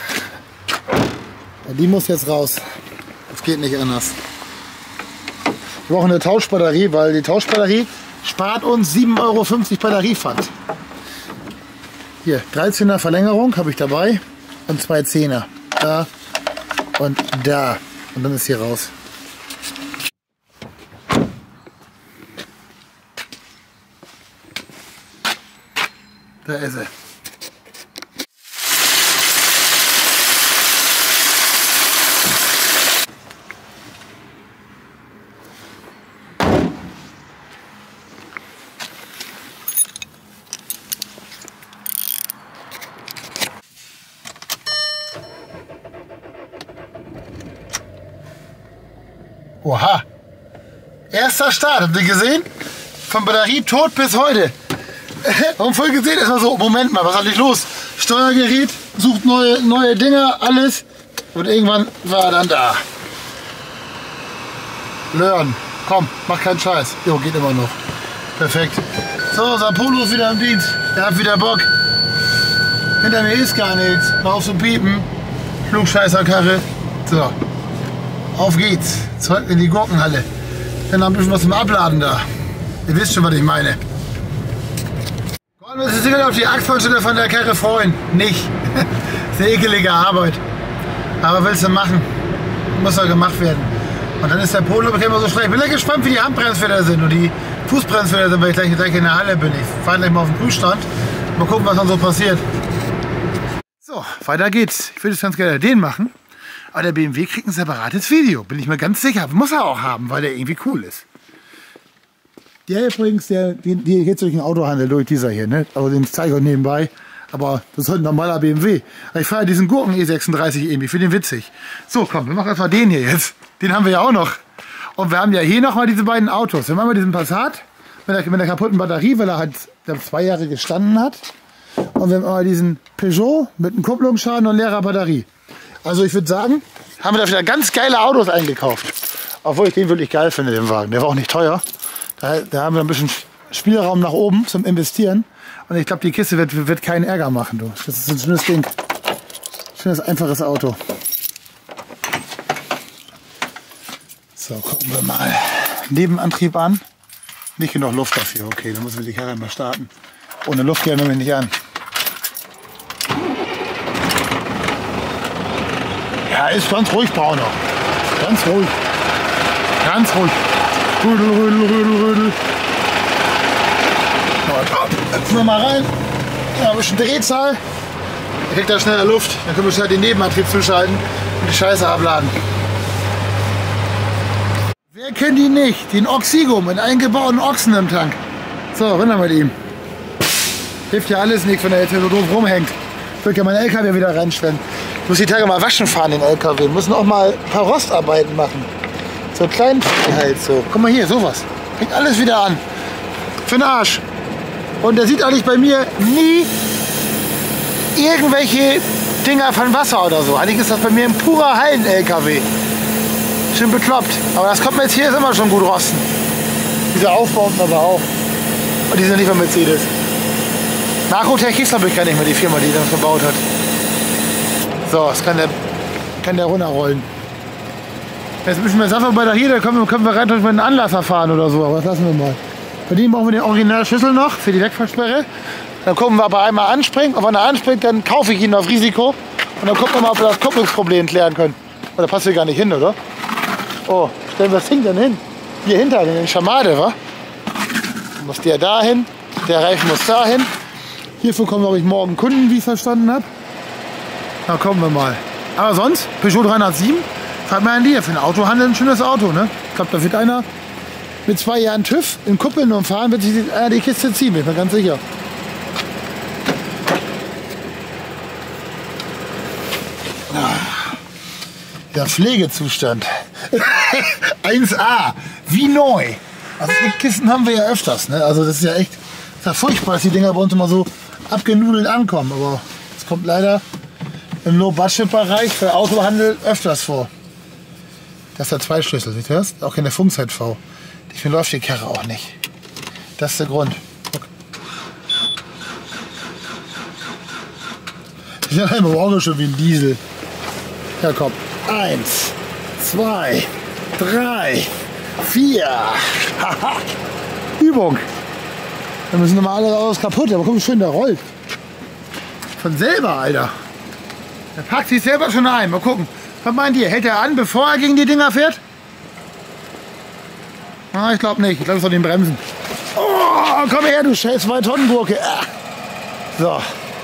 Die muss jetzt raus. Das geht nicht anders. Wir brauchen eine Tauschbatterie, weil die Tauschbatterie spart uns 7,50 € Batteriepfand. Hier, 13er Verlängerung habe ich dabei und 2 10er. Da und da. Und dann ist hier raus. Da ist sie. Oha! Erster Start, habt ihr gesehen? Von Batterie tot bis heute. Und voll gesehen, erstmal so, Moment mal, was ist eigentlich los? Steuergerät, sucht neue Dinger, alles. Und irgendwann war er dann da. Learn, komm, mach keinen Scheiß. Jo, geht immer noch. Perfekt. So, unser Polo ist wieder im Dienst. Der hat wieder Bock. Hinter mir ist gar nichts. Mal auf so piepen. Flugscheißerkarre. So. Auf geht's. Zurück in die Gurkenhalle. Dann noch ein bisschen was zum Abladen da. Ihr wisst schon, was ich meine. Wollen wir uns sicher auf die Achsvollstelle von der Karre freuen? Nicht. Das ist eine ekelige Arbeit. Aber willst du machen? Muss ja gemacht werden. Und dann ist der Polo immer so schlecht. Ich bin ja gespannt, wie die Handbremsfelder sind und die Fußbremsfelder sind, weil ich gleich in der Halle bin. Ich fahre gleich mal auf den Prüfstand. Mal gucken, was dann so passiert. So, weiter geht's. Ich würde jetzt ganz gerne den machen. Aber der BMW kriegt ein separates Video, bin ich mir ganz sicher. Muss er auch haben, weil der irgendwie cool ist. Der übrigens, der geht durch den Autohandel, durch dieser hier, ne? Also den zeige ich euch nebenbei. Aber das ist halt ein normaler BMW. Aber ich fahre diesen Gurken E36 irgendwie, finde den witzig. So, komm, wir machen erstmal den hier jetzt. Den haben wir ja auch noch. Und wir haben ja hier nochmal diese beiden Autos. Wir haben einmal diesen Passat mit der kaputten Batterie, weil er halt 2 Jahre gestanden hat. Und wir haben einmal diesen Peugeot mit einem Kupplungsschaden und leerer Batterie. Also ich würde sagen, haben wir da wieder ganz geile Autos eingekauft. Obwohl ich den wirklich geil finde, den Wagen. Der war auch nicht teuer. Da haben wir ein bisschen Spielraum nach oben zum Investieren. Und ich glaube, die Kiste wird keinen Ärger machen. Du. Das ist ein schönes Ding. Schönes, einfaches Auto. So, gucken wir mal. Nebenantrieb an. Nicht genug Luft dafür. Okay, dann müssen wir die Karre mal starten. Ohne Luft gehen wir nicht an. Ja, ist ganz ruhig, Brauner. Ganz ruhig. Ganz ruhig. Rödel, Rödel, Rödel, Rödel. Jetzt wir mal rein. Ja, ein bisschen Drehzahl. Dann kriegt er schneller Luft. Dann können wir schnell den Nebenantrieb zuschalten und die Scheiße abladen. Wer kennt ihn nicht? Den Oxigo mit eingebauten Ochsen im Tank. So, runter mit ihm. Hilft ja alles nichts, wenn er jetzt hier so doof rumhängt. Ich will ja meinen LKW wieder reinstellen. Ich muss die Tage mal waschen fahren, den LKW. Wir müssen auch mal ein paar Rostarbeiten machen. So klein halt so. Guck mal hier, sowas. Fängt alles wieder an. Für den Arsch. Und der sieht eigentlich bei mir nie irgendwelche Dinger von Wasser oder so. Eigentlich ist das bei mir ein purer Hallen-LKW. Schön bekloppt. Aber das kommt mir jetzt hier ist immer schon gut rosten. Diese Aufbauten aber auch. Und die sind nicht von Mercedes. Narcotech ist glaube ich gar nicht mehr die Firma, die das gebaut hat. So, das kann der runterrollen. Jetzt müssen wir sagen, bei der hier, da können wir rein durch einen Anlasser fahren oder so, aber das lassen wir mal. Bei dem brauchen wir den Originalschlüssel noch für die Wegfahrsperre. Dann gucken wir aber einmal anspringen. Und wenn er anspringt, dann kaufe ich ihn auf Risiko. Und dann gucken wir mal, ob wir das Kupplungsproblem klären können. Oh, da passt hier gar nicht hin, oder? Oh, stellen wir das Ding dann hin. Hier hinter, den Schamade, wa? Dann muss der dahin, der Reifen muss dahin. Hierfür kommen, glaube ich, morgen Kunden, wie ich verstanden habe. Na, kommen wir mal. Aber sonst, Peugeot 307, fragt mal an dir, für ein Autohandel ein schönes Auto, ne? Ich glaube, da wird einer mit 2 Jahren TÜV in Kuppeln umfahren, wird sich die Kiste ziehen, bin ich mir ganz sicher. Der Pflegezustand. 1A, wie neu. Also Kisten haben wir ja öfters, ne? Also das ist ja echt furchtbar, dass die Dinger bei uns immer so abgenudelt ankommen. Aber es kommt leider im Low-Budget-Bereich für Autohandel öfters vor. Das ist der Zweischlüssel, seht ihr das? Auch keine Funkzeit-V. Ich läuft die Karre auch nicht. Das ist der Grund. Guck. Ich habe immer auch schon wie ein Diesel. Ja komm. 1, 2, 3, 4. Haha. Übung. Da müssen nochmal alles kaputt. Aber guck, wie schön der rollt. Von selber, Alter. Der packt sich selber schon ein. Mal gucken. Was meint ihr? Hält er an, bevor er gegen die Dinger fährt? Ah, ich glaube nicht. Ich glaube, es soll den Bremsen. Oh, komm her, du scheiß 2-Tonnen-Gurke. So.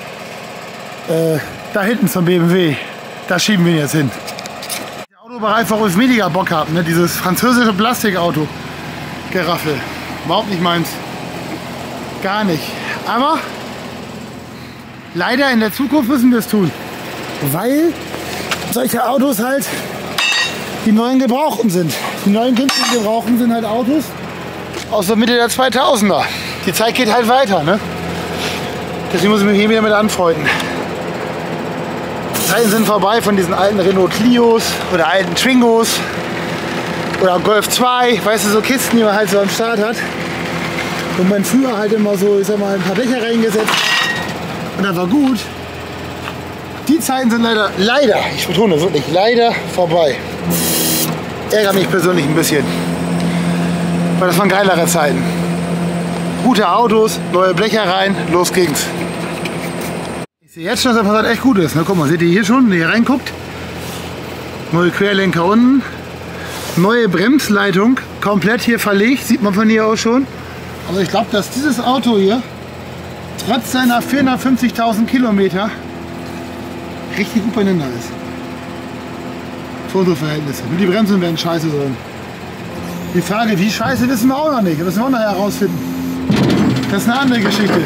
Da hinten zum BMW. Da schieben wir ihn jetzt hin. Der Autobereich, worauf ich weniger Bock habe. Ne? Dieses französische Plastikauto. Geraffel. Überhaupt nicht meins. Gar nicht. Aber leider in der Zukunft müssen wir es tun. Weil solche Autos halt die neuen Gebrauchten sind. Die neuen künstlichen Gebrauchten sind halt Autos aus der Mitte der 2000er. Die Zeit geht halt weiter, ne? Deswegen muss ich mich hier wieder mit anfreunden. Die Zeiten sind vorbei von diesen alten Renault Clios oder alten Twingos oder Golf 2, weißt du, so Kisten, die man halt so am Start hat. Und man früher halt immer so, ich sag mal, ein paar Dächer reingesetzt hat. Und das war gut. Die Zeiten sind leider, ich betone wirklich, leider vorbei. Ärgert mich persönlich ein bisschen. Weil das waren geilere Zeiten. Gute Autos, neue Blecher rein, los ging's. Ich sehe jetzt schon, dass das echt gut ist. Ne? Guck mal, seht ihr hier schon, wenn ihr hier reinguckt? Neue Querlenker unten. Neue Bremsleitung, komplett hier verlegt, sieht man von hier aus schon. Also ich glaube, dass dieses Auto hier, trotz seiner 450.000 Kilometer, richtig gut beieinander ist. Für unsere Verhältnisse. Nur die Bremsen werden scheiße sein. Die Frage, wie scheiße, wissen wir auch noch nicht. Das müssen wir auch noch herausfinden. Das ist eine andere Geschichte.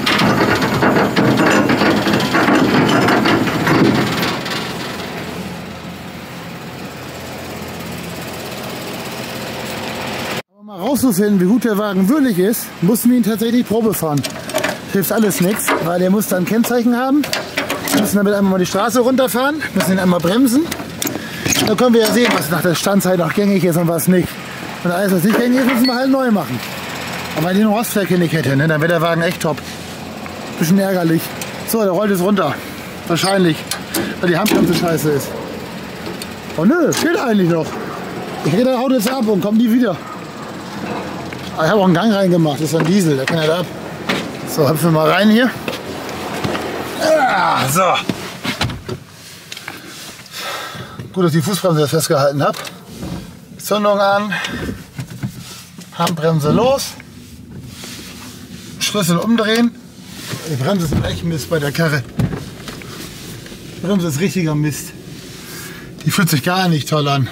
Um mal rauszufinden, wie gut der Wagen wirklich ist, mussten wir ihn tatsächlich Probe fahren. Hilft alles nichts, weil der muss dann ein Kennzeichen haben. Wir müssen damit einmal mal die Straße runterfahren, müssen ihn einmal bremsen. Dann können wir ja sehen, was nach der Standzeit noch gängig ist und was nicht. Und alles, was nicht gängig ist, müssen wir halt neu machen. Aber wenn ich den Rostflecke nicht hätte, ne, dann wäre der Wagen echt top. Bisschen ärgerlich. So, der rollt jetzt runter. Wahrscheinlich, weil die Handbremse scheiße ist. Oh nö, fehlt eigentlich noch. Ich hätte der haut jetzt ab und kommt nie wieder. Aber ich habe auch einen Gang reingemacht, das ist ein Diesel, der kann ja da ab. So, hüpfen wir mal rein hier. Ja, so. Gut, dass ich die Fußbremse jetzt festgehalten habe. Zündung an. Handbremse los. Schlüssel umdrehen. Die Bremse ist echt Mist bei der Karre. Die Bremse ist richtiger Mist. Die fühlt sich gar nicht toll an.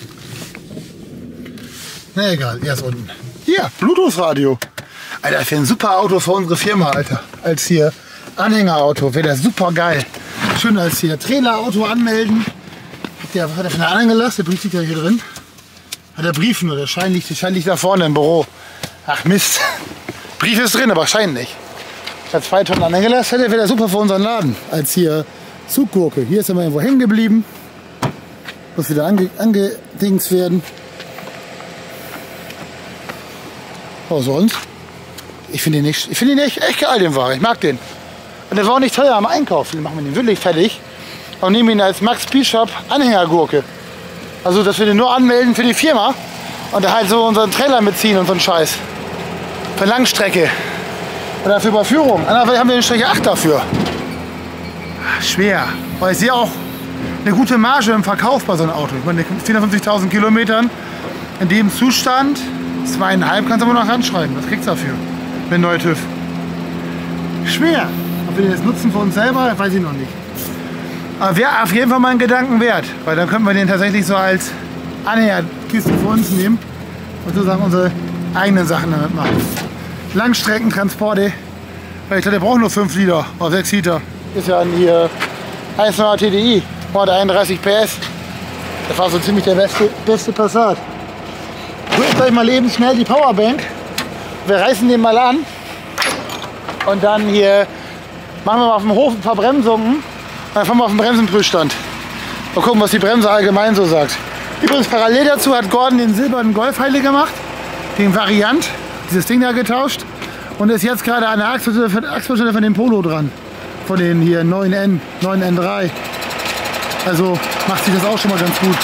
Na egal, erst unten. Hier, Bluetooth-Radio. Alter, für ein super Auto für unsere Firma, Alter. Als hier Anhängerauto wäre das super geil. Schön als hier Trailerauto anmelden. Hat der von der anderen gelassen? Der Brief liegt ja hier drin. Hat der Brief nur, der Schein liegt da vorne im Büro. Ach Mist. Brief ist drin, aber Schein nicht. Hat 2 Tonnen angelassen, wäre der super für unseren Laden. Als hier Zuggurke. Hier ist er mal irgendwo hängen geblieben. Muss wieder angedings werden. Oh, sonst? Ich finde ihn echt geil, den Wagen. Ich mag den. Und der war auch nicht teuer am Einkauf. Wir machen den wirklich fertig. Und nehmen ihn als Max Speed Shop Anhängergurke. Also, dass wir den nur anmelden für die Firma. Und da halt so unseren Trailer mitziehen und so einen Scheiß. Für Langstrecke. Oder für Überführung. Andererseits haben wir den Strecke 8 dafür. Schwer. Weil ich sehe auch eine gute Marge im Verkauf bei so einem Auto. Ich meine, 450.000 Kilometern in dem Zustand, 2,5 kannst du aber noch ranschreiben. Was kriegst du dafür? Mit neue TÜV. Schwer. Ob wir den jetzt nutzen für uns selber, weiß ich noch nicht. Aber wäre auf jeden Fall mal ein Gedanken wert. Weil dann könnten wir den tatsächlich so als Anhängerkiste für uns nehmen. Und sozusagen unsere eigenen Sachen damit machen. Langstreckentransporte. Weil ich glaube, der braucht nur 5 Liter oder 6 Liter. Ist ja hier 1,9er TDI. 131 PS. Das war so ziemlich der beste Passat. Ich hole gleich mal eben schnell die Powerbank. Wir reißen den mal an. Und dann hier machen wir mal auf dem Hof ein paar Bremsungen. Und dann fahren wir auf den Bremsenprüfstand. Mal gucken, was die Bremse allgemein so sagt. Übrigens parallel dazu hat Gordon den silbernen Golfheile gemacht. Den Variant. Dieses Ding da getauscht. Und ist jetzt gerade an der Achsbestelle von dem Polo dran. Von den hier 9N, 9N3. Also macht sich das auch schon mal ganz gut.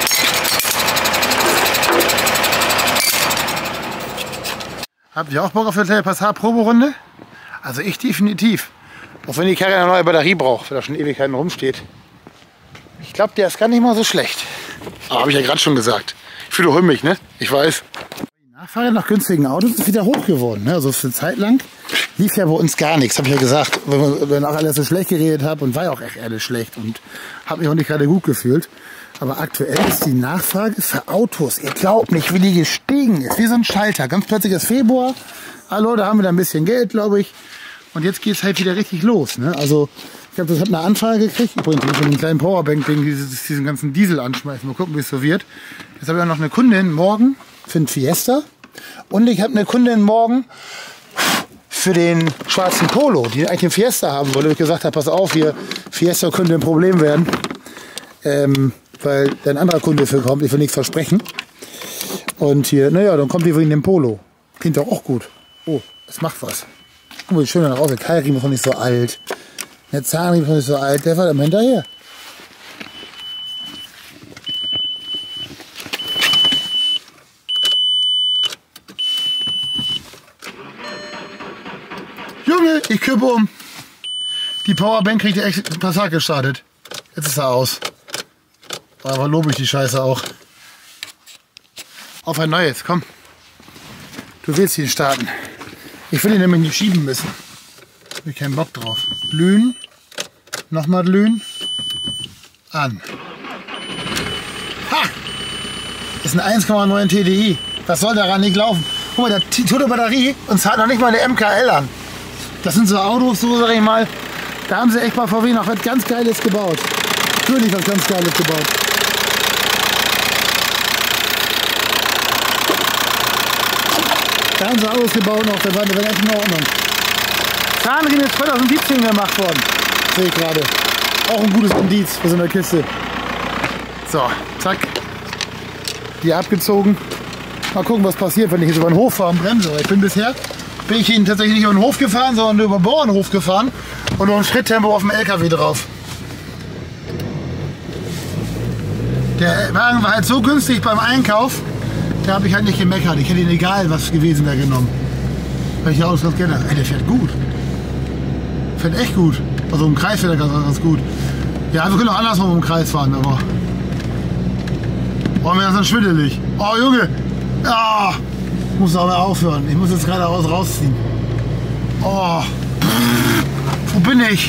Habt ihr auch Bock auf eine Passat Proberunde? Also ich definitiv. Auch wenn die Karre eine neue Batterie braucht, weil da schon Ewigkeiten rumsteht. Ich glaube, der ist gar nicht mal so schlecht. Aber habe ich ja gerade schon gesagt. Ich fühle mich, ne? Ich weiß. Die Nachfrage nach günstigen Autos ist wieder hoch geworden. Ne? Also für eine Zeit lang lief ja bei uns gar nichts, habe ich ja gesagt. Wenn auch alles so schlecht geredet habe und war ja auch echt ehrlich schlecht und habe mich auch nicht gerade gut gefühlt. Aber aktuell ist die Nachfrage für Autos, ihr glaubt nicht, wie die gestiegen ist. Wie so ein Schalter. Ganz plötzlich ist Februar. Ah Leute, haben wir da ein bisschen Geld, glaube ich. Und jetzt geht es halt wieder richtig los. Ne? Also ich habe eine Anfrage gekriegt. Übrigens von einem kleinen Powerbank-Ding, diesen ganzen Diesel anschmeißen. Mal gucken, wie es so wird. Jetzt habe ich auch noch eine Kundin morgen für den Fiesta. Und ich habe eine Kundin morgen für den schwarzen Polo, die eigentlich den Fiesta haben wollte. Ich gesagt habe, pass auf, hier, Fiesta könnte ein Problem werden. Weil da ein anderer Kunde für kommt, ich will nichts versprechen. Und hier, naja, dann kommt die wegen dem Polo. Klingt doch auch gut. Oh, das macht was. Guck mal, wie schön da raus. Der Keilriemen ist noch nicht so alt. Der Zahnriemen ist noch nicht so alt. Der war dann hinterher. Junge, ich kippe um. Die Powerbank kriegt echt ein Passat gestartet. Jetzt ist er aus. Aber lobe ich die Scheiße auch. Auf ein neues, komm. Du willst ihn starten. Ich will ihn nämlich nicht schieben müssen. Habe ich keinen Bock drauf. Glühen. Nochmal glühen. An. Ha! Ist ein 1,9 TDI. Was soll daran nicht laufen? Guck mal, die tote Batterie und es hat noch nicht mal eine MKL an. Das sind so Autos, so sag ich mal. Da haben sie echt bei VW noch was ganz Geiles gebaut. Natürlich was ganz Geiles gebaut. Da haben sie Autos gebaut noch, da war echt in Ordnung. Zahnriemen ist 2017 gemacht worden, sehe ich gerade. Auch ein gutes Indiz für so eine Kiste. So, zack. Die abgezogen. Mal gucken, was passiert, wenn ich jetzt über den Hof fahre und bremse. Ich bin bisher tatsächlich nicht über den Hof gefahren, sondern über den Bauernhof gefahren und noch ein Schritttempo auf dem LKW drauf. Der Wagen war halt so günstig beim Einkauf, da habe ich halt nicht gemeckert. Ich hätte ihn egal was gewesen wäre genommen. Weil ich ja Autos ganz gerne. Ey, der fährt gut. Fährt echt gut. Also im Kreis fährt er ganz gut. Ja, wir können auch andersrum im Kreis fahren, aber. Oh, mir ist das schwindelig. Oh Junge! Ah! Ich muss aber aufhören. Ich muss jetzt gerade rausziehen. Oh. Wo bin ich?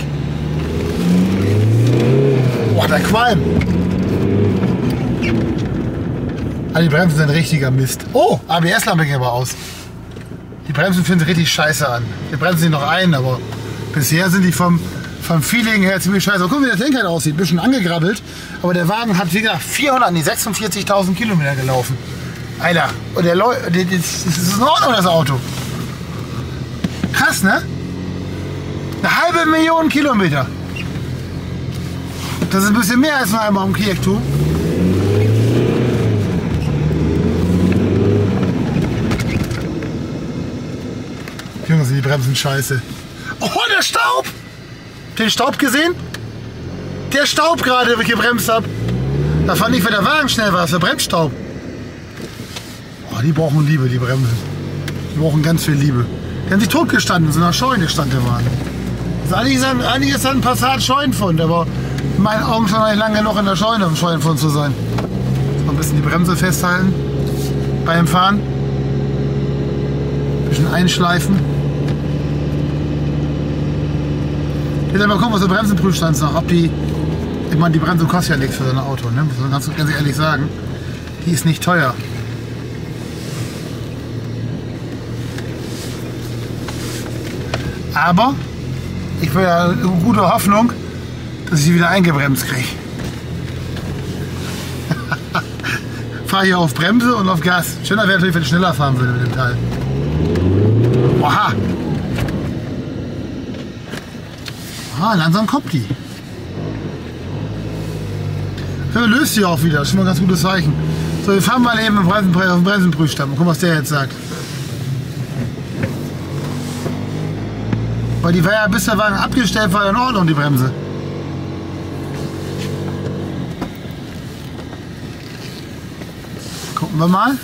Boah, der Qualm. Ah, die Bremsen sind richtiger Mist. Oh, ABS-Lampe ging aber aus. Die Bremsen fühlen sich richtig scheiße an. Wir bremsen sie noch ein, aber bisher sind die vom Feeling her ziemlich scheiße. Guck mal, wie das Lenkrad aussieht. Ein bisschen angegrabbelt. Aber der Wagen hat, wie gesagt, 46.000 Kilometer gelaufen. Alter, und das ist in Ordnung, das Auto. Krass, ne? 500.000 Kilometer. Das ist ein bisschen mehr als nur einmal im Kirchturm. Junge, sind die Bremsen scheiße. Oh, der Staub! Den Staub gesehen? Der Staub gerade, wo ich gebremst habe. Da fand ich, wenn der Wagen schnell war, ist der Bremsstaub. Oh, die brauchen Liebe, die Bremsen. Die brauchen ganz viel Liebe. Die haben sich totgestanden, so nach Scheune stand der Wagen. Eigentlich ist da ein Passat Scheunenfund, aber in meinen Augen schon nicht lange genug in der Scheune, um Scheunenfund zu sein. So ein bisschen die Bremse festhalten beim Fahren. Ein bisschen einschleifen. Jetzt mal gucken, was der Bremsenprüfstand sagt. Ob die, ich meine, die Bremse kostet ja nichts für so ein Auto, ne? Muss man ganz ehrlich sagen. Die ist nicht teuer. Aber ich will ja gute Hoffnung, dass ich sie wieder eingebremst kriege. Fahre hier auf Bremse und auf Gas. Schöner wäre natürlich, wenn ich schneller fahren würde mit dem Teil. Oha! Ah, langsam kommt die. So, löst sie auch wieder. Das ist schon mal ein ganz gutes Zeichen. So, wir fahren mal eben auf den Bremsenprüfstand. Mal gucken, was der jetzt sagt. Weil die war ja, bis der Wagen abgestellt war, in Ordnung, die Bremse. Gucken wir mal.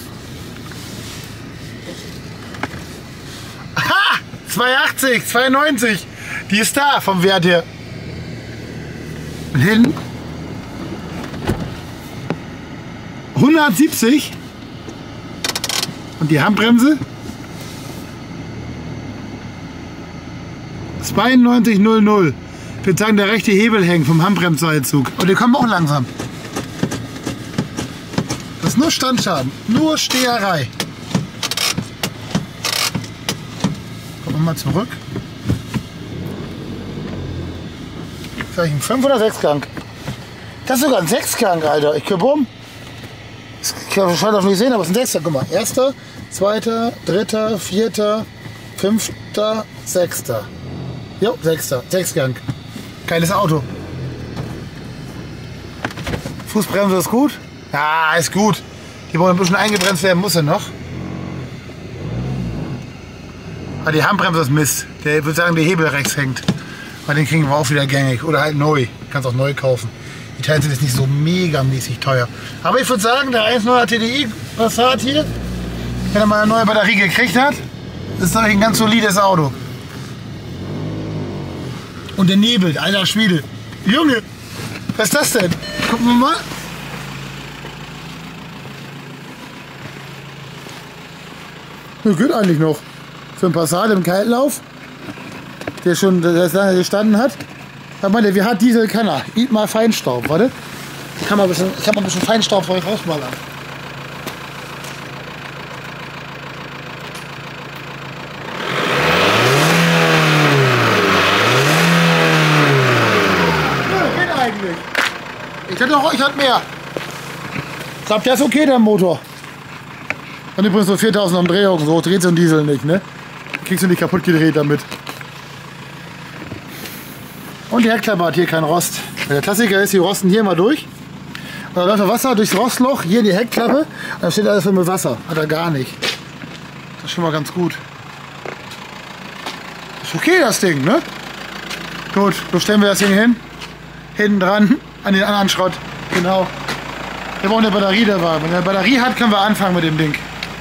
Aha! 280, 92. Die ist da vom Wert her. Und hinten 170. Und die Handbremse 92,00. Ich würde sagen, der rechte Hebel hängt vom Handbremsseilzug. Und die kommen auch langsam. Das ist nur Standschaden, nur Steherei. Kommen wir mal zurück. Vielleicht ein 5 oder 6 Gang. Das ist sogar ein 6-Gang, Alter. Ich kippe um. Das kann ich wahrscheinlich nicht sehen, aber es ist ein 6-Gang. Guck mal. 1., 2., 3., 4., 5., 6. Jo, 6. 6-Gang. Geiles Auto. Fußbremse ist gut? Ja, ist gut. Die wollen ein bisschen eingebremst werden, muss er noch. Aber die Handbremse ist Mist. Der würde sagen, der Hebel rechts hängt. Weil den kriegen wir auch wieder gängig. Oder halt neu. Kannst auch neu kaufen. Die Teile sind jetzt nicht so megamäßig teuer. Aber ich würde sagen, der 1.9er TDI Passat hier, wenn er mal eine neue Batterie gekriegt hat, ist doch ein ganz solides Auto. Und der Nebel, alter Schwede. Junge, was ist das denn? Gucken wir mal. Das geht eigentlich noch. Für einen Passat im Kaltlauf, der schon lange gestanden hat. Aber der, wie hart Diesel kann er? Eat mal Feinstaub, warte. Ich kann mal ein bisschen Feinstaub für euch rausballern. Ja, geht eigentlich. Ich hatte mehr. Ich glaube, der ist okay, der Motor. Und übrigens so 4000 Umdrehungen, so dreht so ein Diesel nicht, ne? Kriegst du nicht kaputt gedreht damit. Und die Heckklappe hat hier keinen Rost. Der Klassiker ist, die rosten hier mal durch. Und dann läuft das Wasser durchs Rostloch, hier in die Heckklappe. Und dann steht alles voll mit Wasser. Hat er gar nicht. Das ist schon mal ganz gut. Ist okay, das Ding, ne? Gut, so stellen wir das Ding hin. Hinten dran, an den anderen Schrott. Genau. Wir brauchen eine Batterie dabei. Wenn er eine Batterie hat, können wir anfangen mit dem Ding.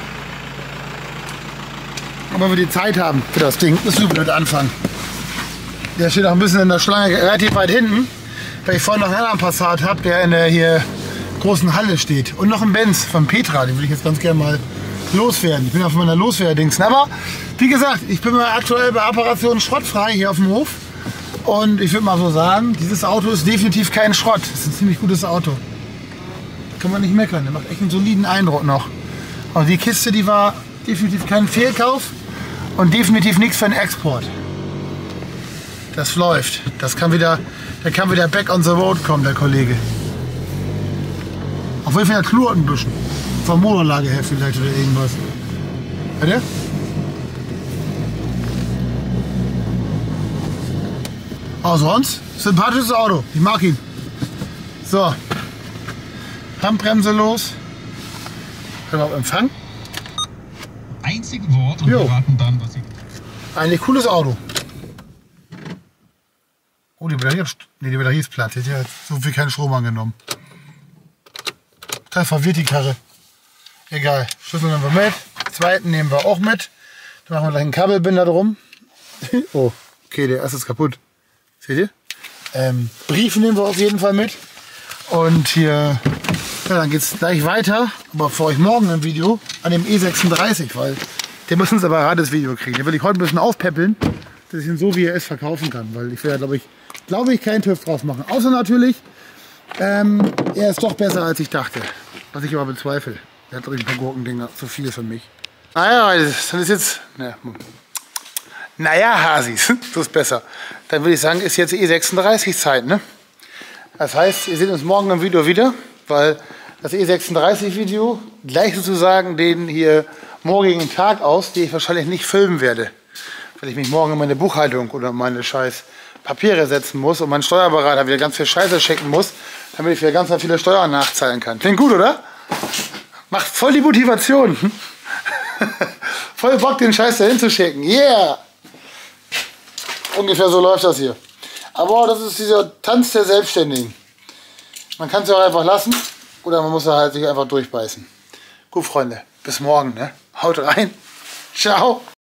Aber wenn wir die Zeit haben für das Ding, müssen wir blöd anfangen. Der steht auch ein bisschen in der Schlange, relativ weit hinten, weil ich vorhin noch einen anderen Passat habe, der in der hier großen Halle steht. Und noch ein Benz von Petra, den würde ich jetzt ganz gerne mal loswerden. Ich bin auf meiner Loswerdings. Aber wie gesagt, ich bin mal aktuell bei Operation Schrottfrei hier auf dem Hof. Und ich würde mal so sagen, dieses Auto ist definitiv kein Schrott. Das ist ein ziemlich gutes Auto. Kann man nicht meckern. Der macht echt einen soliden Eindruck noch. Und die Kiste, die war definitiv kein Fehlkauf und definitiv nichts für den Export. Das läuft. Der kann wieder back on the road kommen, der Kollege. Auf jeden Fall knurrt ein bisschen. Von Motorlage her vielleicht oder irgendwas. Hört ihr? Sonst sympathisches Auto. Ich mag ihn. So. Handbremse los. Können wir auf Empfang? Einzige Wort und wir raten dann, was Sie... Eigentlich cooles Auto. Oh, die Batterie ist platt. Die hat ja so viel keinen Strom angenommen. Da verwirrt die Karre. Egal. Schlüssel nehmen wir mit. Zweiten nehmen wir auch mit. Dann machen wir gleich einen Kabelbinder drum. Oh, okay, der erste ist kaputt. Seht ihr? Briefe nehmen wir auf jeden Fall mit. Und hier, ja, dann geht es gleich weiter. Aber für euch morgen ein Video an dem E36, weil der muss ein separates Video kriegen. Den will ich heute ein bisschen aufpäppeln, dass ich ihn so wie er ist verkaufen kann. Weil ich werde, glaube ich, keinen TÜV draus machen. Außer natürlich, er ist doch besser als ich dachte. Was ich aber bezweifle. Er hat ein paar Gurkendinger, zu viel für mich. Naja, das ist jetzt... Naja, Hasis, so ist besser. Dann würde ich sagen, ist jetzt E36 Zeit, ne? Das heißt, ihr seht uns morgen im Video wieder, weil das E36 Video gleich sozusagen den hier morgigen Tag aus, den ich wahrscheinlich nicht filmen werde. Weil ich mich morgen in meine Buchhaltung oder meine scheiß Papiere setzen muss und meinen Steuerberater wieder ganz viel Scheiße checken muss, damit ich wieder ganz viele Steuern nachzahlen kann. Klingt gut, oder? Macht voll die Motivation. Voll Bock, den Scheiß dahin zu schicken. Yeah! Ungefähr so läuft das hier. Aber das ist dieser Tanz der Selbstständigen. Man kann es ja auch einfach lassen oder man muss halt sich einfach durchbeißen. Gut, Freunde, bis morgen, ne? Haut rein. Ciao.